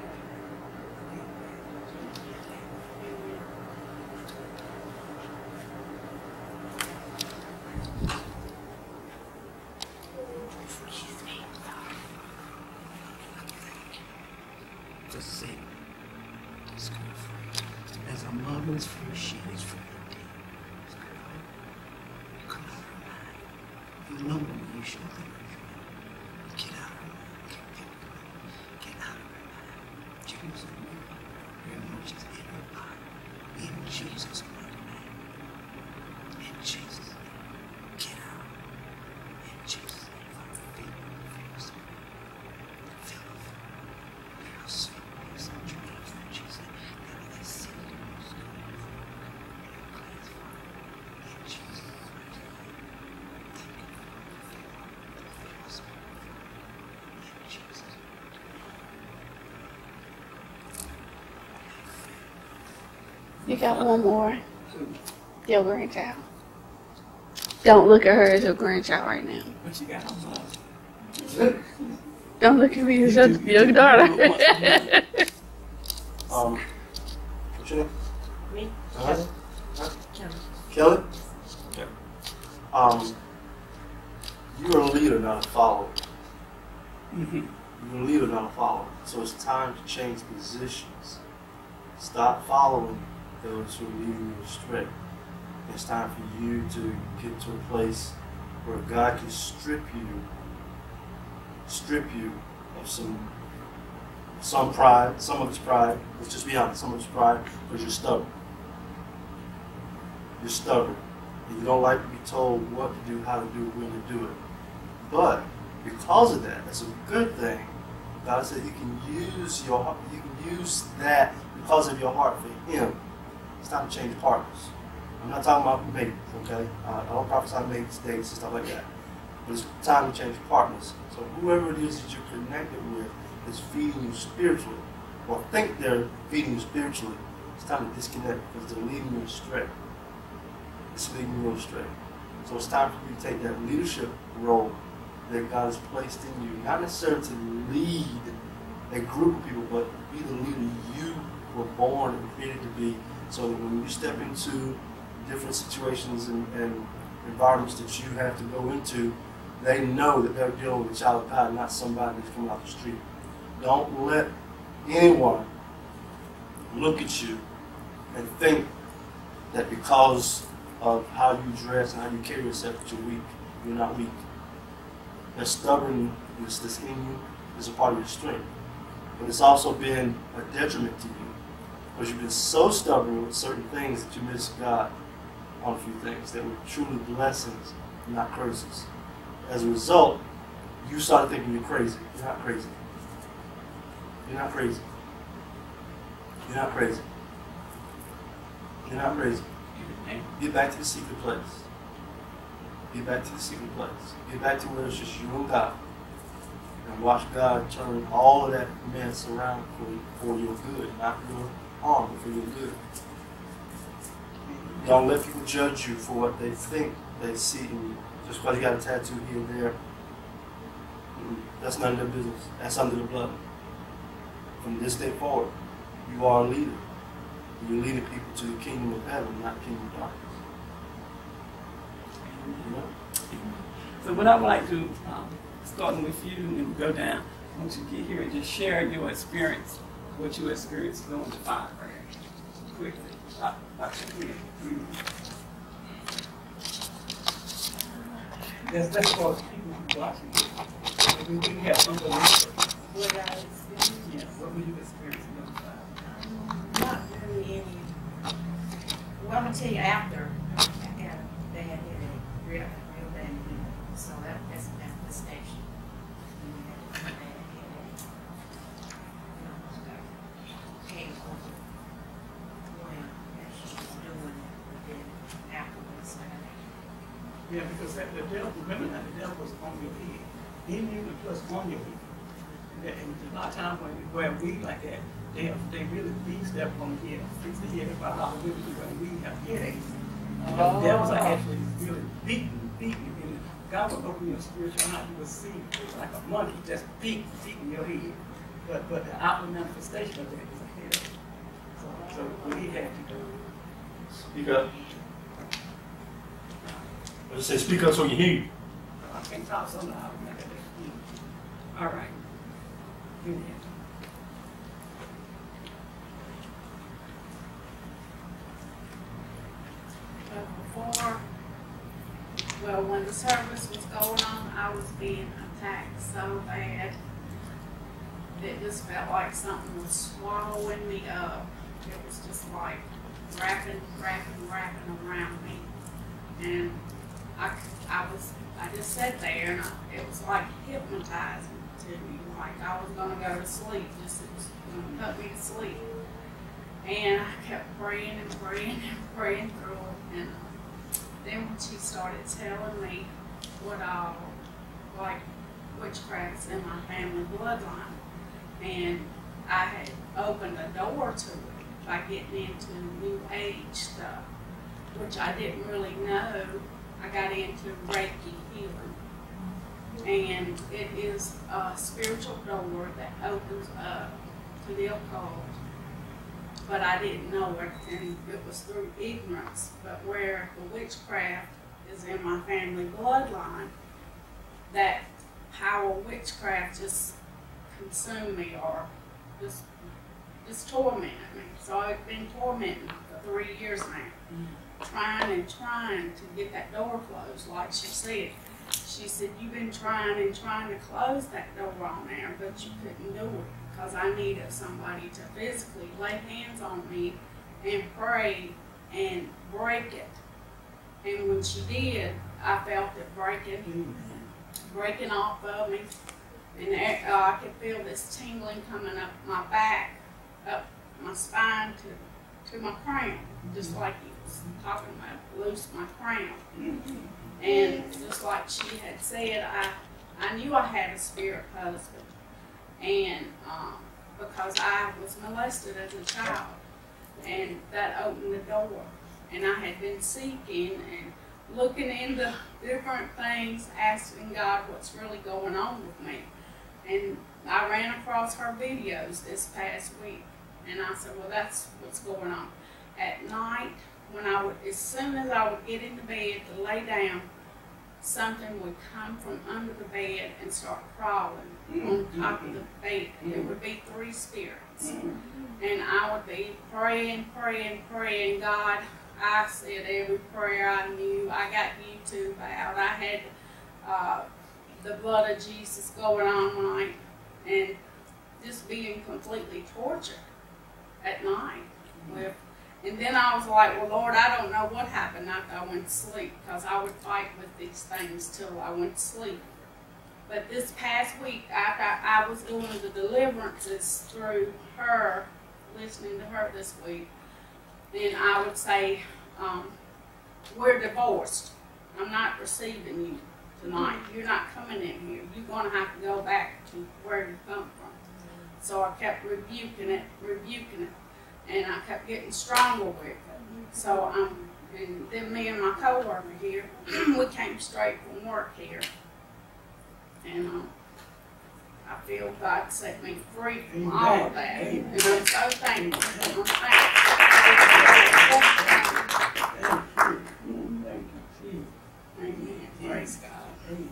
Just say, it's good for as a mother is free, she is free indeed. Come out of her mind. You know when you should think of her. Get out of her mind. Get out of her mind. Choose her mind. Her emotions in her body. In Jesus' mighty name. In Jesus' name. Get out. In Jesus' name. From the feet of the fears. Feel the fear. Your sweet. You got one more. Your grandchild. Don't look at her as your grandchild right now. What you got on? Don't look at me as your, your daughter. Um, what's your name? Me? Uh-huh. Huh? Kelly. Kelly? Yeah. Um, you're a leader, not a follower. Mm-hmm. You're a leader, not a follower. So it's time to change positions. Stop following those who lead you astray. It's time for you to get to a place where God can strip you strip you of some some pride, some of it's pride. Let's just be honest, some of it's pride because you're stubborn. You're stubborn. And you don't like to be told what to do, how to do it, when to do it. But because of that, that's a good thing. God said you can use your heart, you can use that because of your heart for Him. It's time to change partners. I'm not talking about mates, okay? Uh, I don't prophesy mates, dates, and stuff like that. But it's time to change partners. So whoever it is that you're connected with is feeding you spiritually, or think they're feeding you spiritually, it's time to disconnect because they're leading you astray. It's leading you astray. So it's time for you to take that leadership role that God has placed in you, not necessarily to lead a group of people, but be the leader you were born and created to be, so that when you step into different situations and, and environments that you have to go into, they know that they're dealing with a child of God, not somebody that's coming off the street. Don't let anyone look at you and think that because of how you dress and how you carry yourself that you're weak. You're not weak. That stubbornness that's in you is a part of your strength. But it's also been a detriment to you because you've been so stubborn with certain things that you miss God on a few things that were truly blessings, not curses. As a result, you started thinking you're crazy. You're not crazy. You're not crazy. You're not crazy. You're not crazy. Get back to the secret place. Get back to the secret place. Get back to where it's just you and God. And watch God turn all of that mess around for, for your good, not your harm, but for your good. Don't let people judge you for what they think they see in you. Just because you got a tattoo here and there, that's none of their business. That's under the blood. From this day forward, you are a leader. You're leading people to the kingdom of heaven, not the kingdom of darkness. You know? So what I would like to, um, starting with you and go down, I want you to get here and just share your experience, what you experienced going to fire prayer. Quickly. I, I mm. That's, that's for people watching. We, we have some believers. What I experienced? Yes, what were you experiencing going to fire? Not really any. Well, I'm gonna tell you after I had a bad headache, real, real bad headache. So that, that's a manifestation. When you have a bad headache, you know, like came over when she was doing it, but then afterwards, I had Yeah, because that, the devil, remember that the devil was on your head. In you and plus on your head. And, that, and a lot of times when we wear weed like that, they have, they really beat step on the head, fix the head about how we when we have headaches. Uh, the devils are actually really beating, beating. And God will open your spiritual eye, you will see it's like a monkey just beating, beating your head. But but the outward manifestation of that is a headache. So, so when he had to go. Speak up. I just say speak up so you hear you. I can't talk so loud. All right. Go ahead. Before, well, when the service was going on, I was being attacked so bad. It just felt like something was swallowing me up. It was just like wrapping, wrapping, wrapping around me. And I, I was, I just sat there and I, it was like hypnotizing to me. Like I was going to go to sleep, just it was going to put me to sleep. And I kept praying and praying and praying through it. And then when she started telling me what all, like, witchcraft's in my family bloodline, and I had opened a door to it by getting into New Age stuff, which I didn't really know. I got into Reiki healing, and it is a spiritual door that opens up to the occult. But I didn't know it, and it was through ignorance. But where the witchcraft is in my family bloodline, that power of witchcraft just consumed me or just, just tormented me. So I've been tormenting for three years now, mm-hmm. trying and trying to get that door closed. Like she said, she said, you've been trying and trying to close that door on there, but you couldn't do it because I needed somebody to physically lay hands on me and pray and break it. And when she did, I felt it breaking, breaking off of me. And uh, I could feel this tingling coming up my back, up my spine to, to my crown, just like he was talking about, loose my crown. And just like she had said, I, I knew I had a spirit husband. And um, because I was molested as a child. And that opened the door. And I had been seeking and looking into different things, asking God what's really going on with me. And I ran across her videos this past week. And I said, well, that's what's going on. At night, when I would, as soon as I would get into bed to lay down, something would come from under the bed and start crawling on top of the bed. It would be three spirits. And I would be praying, praying, praying. God, I said every prayer I knew. I got YouTube out. I had uh, the blood of Jesus going on right, and just being completely tortured at night. With, and then I was like, well, Lord, I don't know what happened after I went to sleep, because I would fight with these things till I went to sleep. But this past week, after I was doing the deliverances through her, listening to her this week, then I would say, um, we're divorced. I'm not receiving you tonight. You're not coming in here. You're going to have to go back to where you come from. So I kept rebuking it, rebuking it, and I kept getting stronger with it. So um, and then me and my co-worker here, we came straight from work here, and um, I feel God set me free from Amen. All of that. Amen. And I'm so thankful. I'm thankful. Amen. Praise God. Amen.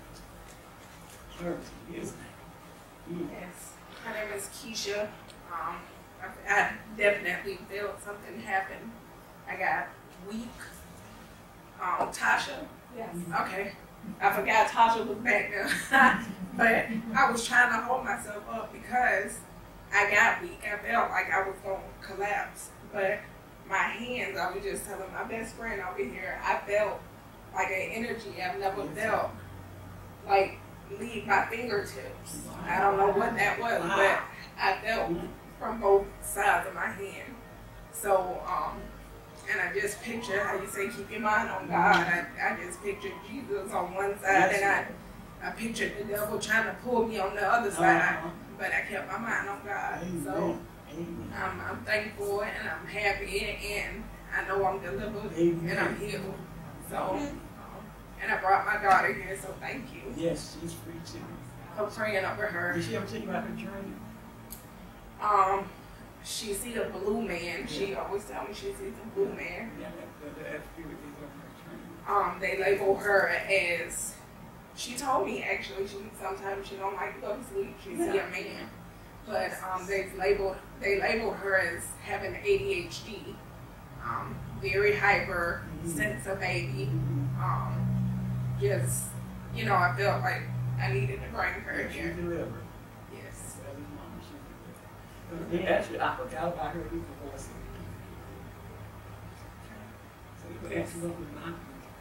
Yes. Yes. My name is Keisha. Um, I, I definitely felt something happen. I got weak. Um, Tasha. Yes. Okay. I forgot Tasha was back there. But I was trying to hold myself up because I got weak. I felt like I was going to collapse. But my hands, I was just telling my best friend over here, I felt like an energy I've never felt, like leave my fingertips. I don't know what that was, but I felt from both sides of my hand. So, um, and I just pictured how you say keep your mind on God. I, I just pictured Jesus on one side, and I, I pictured the devil trying to pull me on the other side, but I kept my mind on God. So I'm, I'm thankful and I'm happy, and I know I'm delivered and I'm healed. So, um, and I brought my daughter here, so thank you. Yes, she's free too. I'm praying over her. Did she ever tell you about her journey? Um, she see the blue man. Yeah. She always tell me she sees the blue man. Yeah, that, that, that spirit is on her journey. Um, they label her as, she told me actually, she sometimes she don't like to go to sleep. She yeah. see a man. But um, they labeled they labeled her as having A D H D. Um, very hyper, mm-hmm. sense of baby. Um, just, you know, I felt like I needed to bring her here. Delivered. Yes. Yeah, actually, I forgot about her before. So you asked me what was not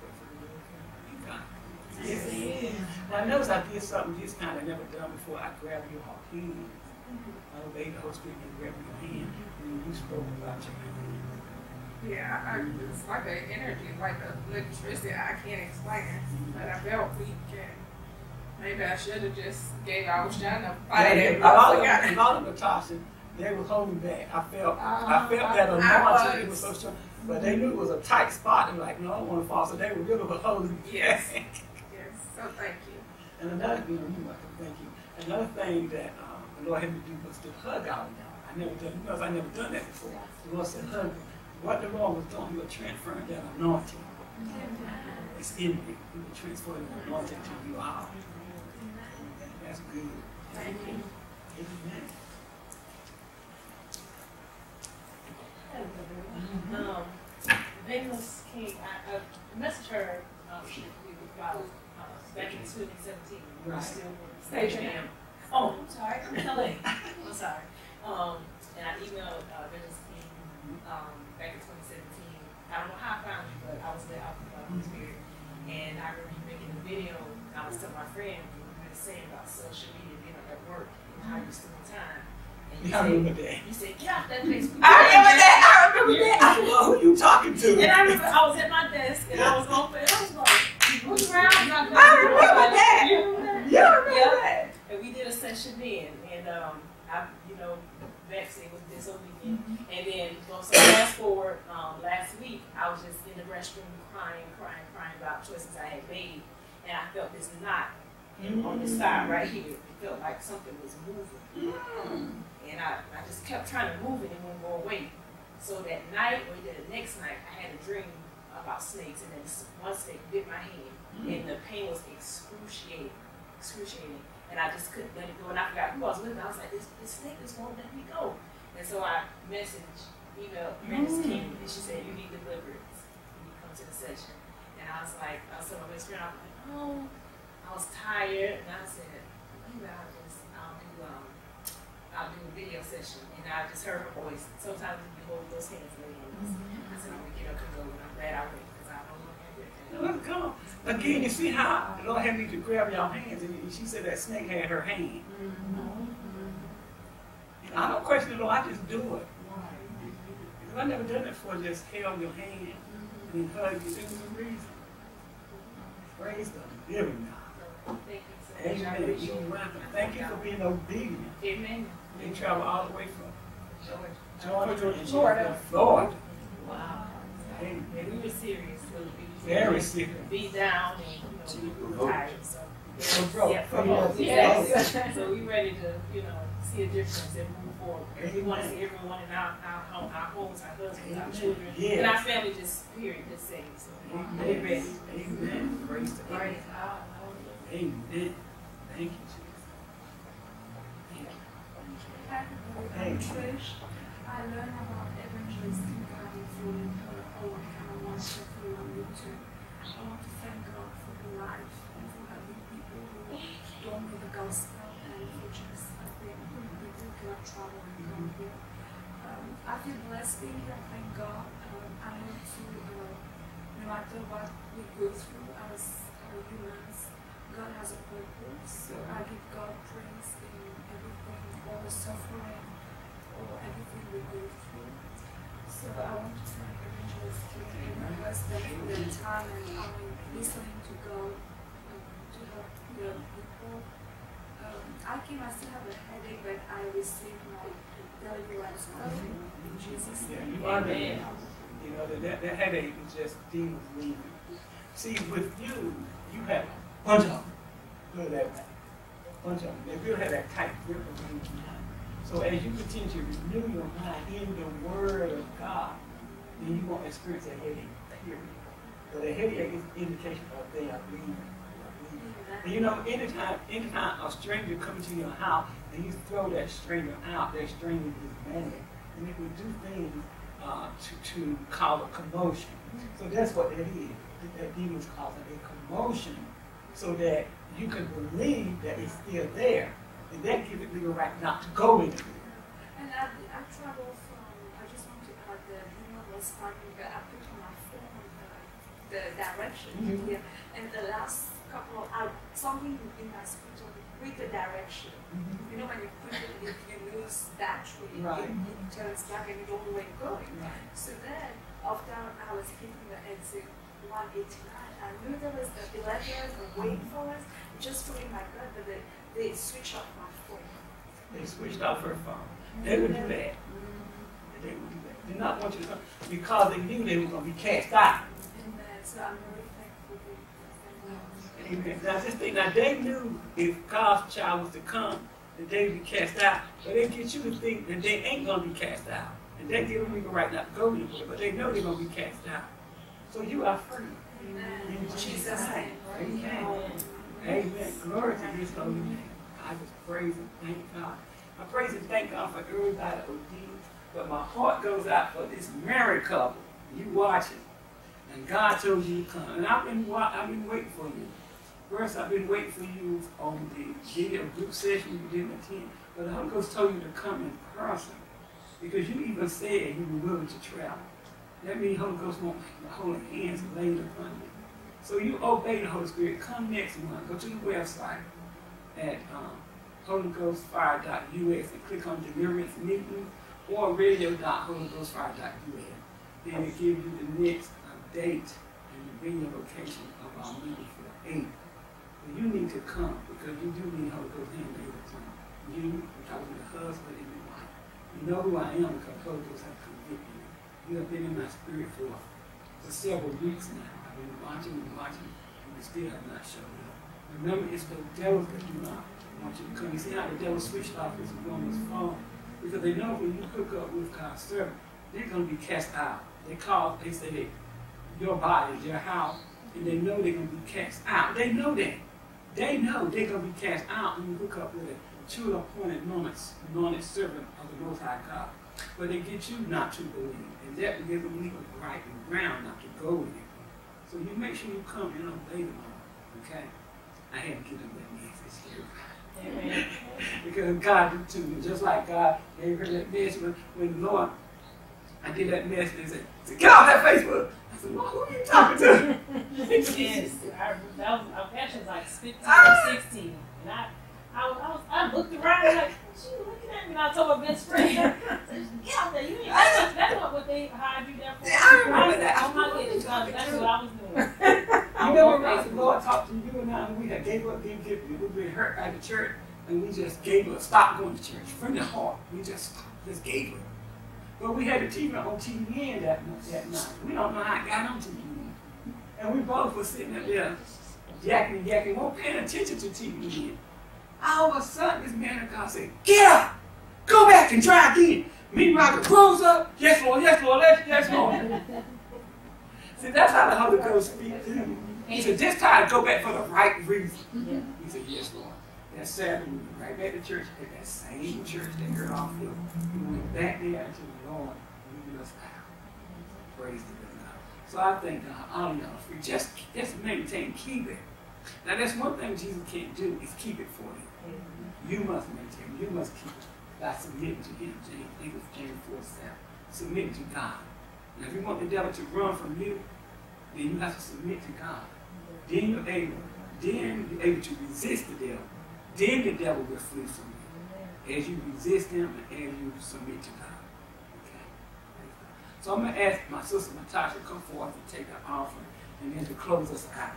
Yes. Well, I noticed I did something this kind of never done before. I grabbed your hand. I obeyed the Holy Spirit and grabbed your hand. And you spoke about your hand. Yeah, I, it's like an energy, like a electricity. I can't explain it, but I felt weak, and maybe I should have just gave. I was trying to fight yeah, it. All of them, all of the Tasha, they were holding back. I felt, uh, I felt that anointing. It was so strong, but they knew it was a tight spot. And like, no, I don't want to fall. So they were really holding back. Yes, yes. So thank you. And another thing, you welcome. Thank you. Another thing that um, the Lord had me do was to hug all of y'all. I never done because I never done that before. The Lord said, hug them. What the Lord was doing, He was transferring that anointing. It's in me. He was transferring the anointing to you all. That's good. Thank you. Amen. Um, Venus King, I, I messaged her, um, she, we was about, uh, back in twenty seventeen. Right. We're still Stage Stage name. Oh, I'm sorry. I'm telling. I'm sorry. Um, and I emailed uh, Evangelist King um, back in twenty seventeen. I don't know how I found you, but I was there out the Holy Spirit. And I remember you making a video. And I was telling my friend what you were saying about social media being at work and how you spend time. And you Yeah, I said, remember that. You said, get off that Facebook. I remember that. I remember Yeah. that. I don't know who you talking to. And I remember I was at my desk and I was open. I was like, what's around? I remember that. You remember that? Yeah, I remember Yeah. that. And we did a session then, and um, I, you know, Betsy was disobedient. Mm-hmm. And then, so fast forward, um, last week, I was just in the restroom crying, crying, crying about choices I had made, and I felt this knot mm-hmm. on this side right here. It felt like something was moving, mm-hmm. and I, I just kept trying to move it and it wouldn't go away. So that night, or the next night, I had a dream about snakes, and then one snake bit my hand, mm-hmm. and the pain was excruciating, excruciating. And I just couldn't let it go. And I forgot who I was with. And I was like, this, this snake just won't let me go. And so I messaged, emailed Evangelist mm. King, and she said, you need deliverance when you come to the session. And I was like, I was telling my best friend, I was like, oh, I was tired. And I said, maybe I'll just, I'll do, um, I'll do a video session. And I just heard her voice. Sometimes you hold those hands lay hands. Mm-hmm. I said, I'm going to get up and go. And I'm glad I went because I don't know everything. Let it go. Again, you see how the Lord had me to grab your hands, and she said that snake had her hand. Mm-hmm. I don't question the Lord, I just do it. Because I've never done it before, just held your hand and hugged you. There was a reason. Praise the living God. Thank you so much. Amen. You're welcome. Thank you for being obedient. Amen. You travel all the way from Georgia, Georgia, Florida. Florida. Wow. Amen. And we were serious. So we Very serious. Be down and, you know, we were tired. So, So, bro, yeah, from yes. yes. yes. So we ready to, you know, see a difference and move forward. Because we want to see everyone in our, our, home, our homes, our husbands, our children, yes. and our family just, period, just saved. So we're ready. Amen. Praise the Lord. Praise God. Amen. Thank you, Jesus. I'm Trish. I learned about evangelistic garden through uh, all kind of one stuff on YouTube. I want to thank God for the life and for having people who don't know the gospel and for just uh, being people who cannot travel and come here. Um, I feel blessed being here. Thank God. Um, I know to uh, no matter what we go through as uh, humans, God has a purpose. So I give God praise in everything, all the suffering, or everything we go through. So I want to thank Evangelist King and bless them for their time and um, listening to God um, to help the people. Um, I came, I still have a headache, but I received my deliverance in Jesus' Yeah, name. you are there. You know, that, that, that headache is just demons leaving. See, with you, you have a bunch of them. Look at that. Bunch of them. They will have that tight grip of you. So as you continue to renew your mind in the Word of God, then you won't experience a headache, period. But a headache is an indication of they are leaving. And you know, anytime, anytime a stranger comes to your house and you throw that stranger out, that stranger is mad. And they will do things uh, to, to cause a commotion. So that's what that is. That demon's causing a commotion so that you can believe that it's still there. And that gives it legal right not to go into it. And I, I travel from, I just want to add the demon was starting, I put on my phone uh, the direction Mm-hmm. here. And the last couple of, uh, something in my spiritual, read the direction. Mm-hmm. You know, when you put it, if you lose battery, Right. it, it turns back and you don't know where you're going. Right. So then, after I was hitting the exit one eighty-nine, I knew there was the eleven waiting for us, just feeling my gut, but they, they switched off my phone. They switched off her phone. They would do that. They would do that. They did not want you to come because they knew they were going to be cast out. Amen. So I'm very thankful for that. Amen. Now this thing, now they knew if God's child was to come, that they would be cast out. But they get you to think that they ain't going to be cast out. And they give them the right not to go anywhere, but they know they're going to be cast out. So you are free. Amen. In Jesus' name. Amen. Amen. Amen. Glory to His holy name. I just praise and thank God. I praise and thank God for everybody obedience. But my heart goes out for this married couple. You watching. And God told you to come. And I've been, I've been waiting for you. First, I've been waiting for you on the video group session you didn't attend, but the Holy Ghost told you to come in person because you even said you were willing to travel. That means the Holy Ghost won't hold hands laid upon you. So you obey the Holy Spirit. Come next month. Go to the website at um, holy ghost fire dot U S and click on Deliverance Meeting or radio dot holy ghost fire dot U S. Then it gives you the next uh, date and the venue location of our meeting for the eighth. But you need to come because you do need Holy Ghost hand laid upon you. You, I'm talking to the husband and your wife. You know who I am because the Holy Ghost has convicted you. You have been in my spirit for, for several weeks now. I've been watching and watching, and you still have not showed up. Remember, it's the devils that do not want you to come. You see how the devil switched off his woman's phone? Because they know when you hook up with God's servant, they're going to be cast out. They call, they say that your body, your house, and they know they're going to be cast out. They know that. They know they're going to be cast out when you hook up with a true appointed anointed servant of the Most High God. But they get you not to believe. And that will give them legal right and ground not to go with it. So you make sure you come and obey the Lord. Okay? I had to give them that message here. Amen. Because God did to me, just like God gave her that message when, when Lord, I did that message and said, said, get off that Facebook. I said, Lord, who are you talking to? Yes, I, that was, I was actually like fifteen or sixteen. And I, I, I, was, I looked around like, she looking at me, and I told my best friend, get out there, you ain't that's, that's not what they hired you there for. Yeah, I remember I that. I'm not getting God, that's what I was doing. You know when the Lord talked to you and I, and we had gave up, gave, gave, we've been hurt by the church, and we just gave up, stopped going to church from the heart. We just stopped, just gave up. But we had the T V on T V N that, that night. We don't know how it got on T V N. And we both were sitting up there, yakking and yakking, weren't paying attention to T V N. All of a sudden, this man of God said, get up! Go back and try again. Meanwhile, the rose up. Yes, Lord, yes, Lord, yes, yes, Lord. See, that's how the Holy Ghost speaks to him. He said, this time, go back for the right reason. He said, yes, Lord. That Saturday, we went right back to church at that same church that heard off hill. We went back there until the Lord moved us out. Praise the God. So I thank God, all y'all, for just, just maintain, keep it. Now, that's one thing Jesus can't do is keep it for you. You must maintain, you must keep it by submitting to him. James, James four seven. Submit to God. Now, if you want the devil to run from you, then you have to submit to God. Then you're able, then you're able to resist the devil. Then the devil will flee from you. As you resist him and as you submit to God. Okay? So I'm going to ask my sister Natasha to come forward and take the offering and then to close us out.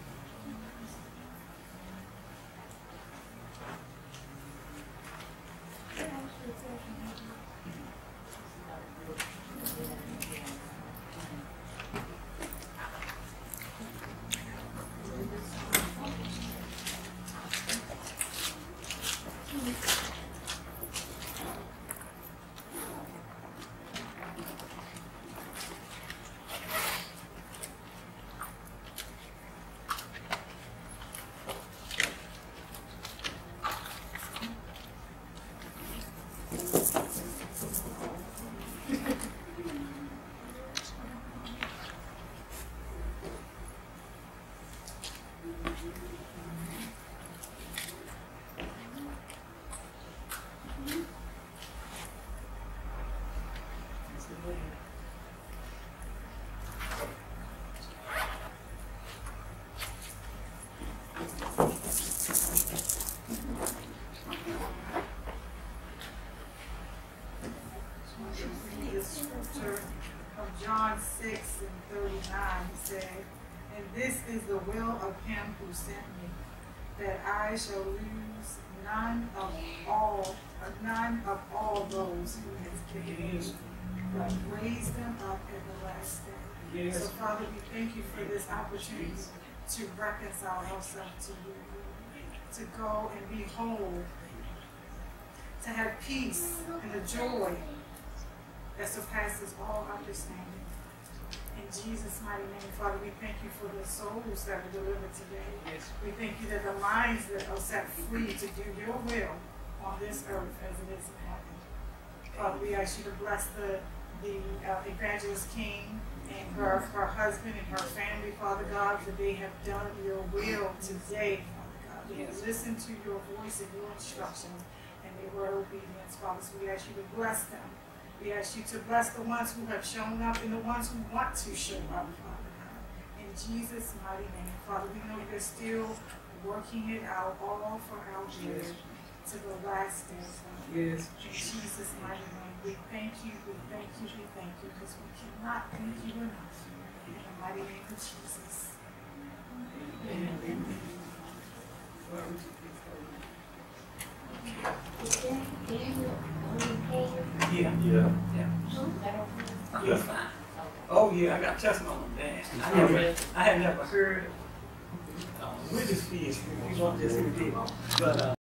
John six and thirty-nine, he said, and this is the will of him who sent me, that I shall lose none of all, or none of all those who has given me, but raise them up at the last day. Yes. So Father, we thank you for this opportunity to reconcile ourselves to you, to go and be whole, to have peace and the joy that surpasses all understanding. In Jesus' mighty name, Father, we thank you for the souls that were delivered today. Yes. We thank you that the minds that are set free to do your will on this earth as it is in heaven. Father, we ask you to bless the the uh, Evangelist King and her, her husband and her family, Father God, for they have done your will today, Father God. They have listened to your voice and your instructions, and they were obedient, Father. So we ask you to bless them. We ask you to bless the ones who have shown up and the ones who want to show up, Father God. In Jesus' mighty name, Father, we know you're still working it out all for our good to the last day, Father. Yes. In Jesus' mighty name, we thank you, we thank you, we thank you, because we cannot thank you enough. In the mighty name of Jesus. Amen. Amen. Yeah. Yeah. Yeah. You're fine. Oh yeah, I got testimony on that. I never, I had never heard. Uh, we just fish. We want just hear it, but. Uh,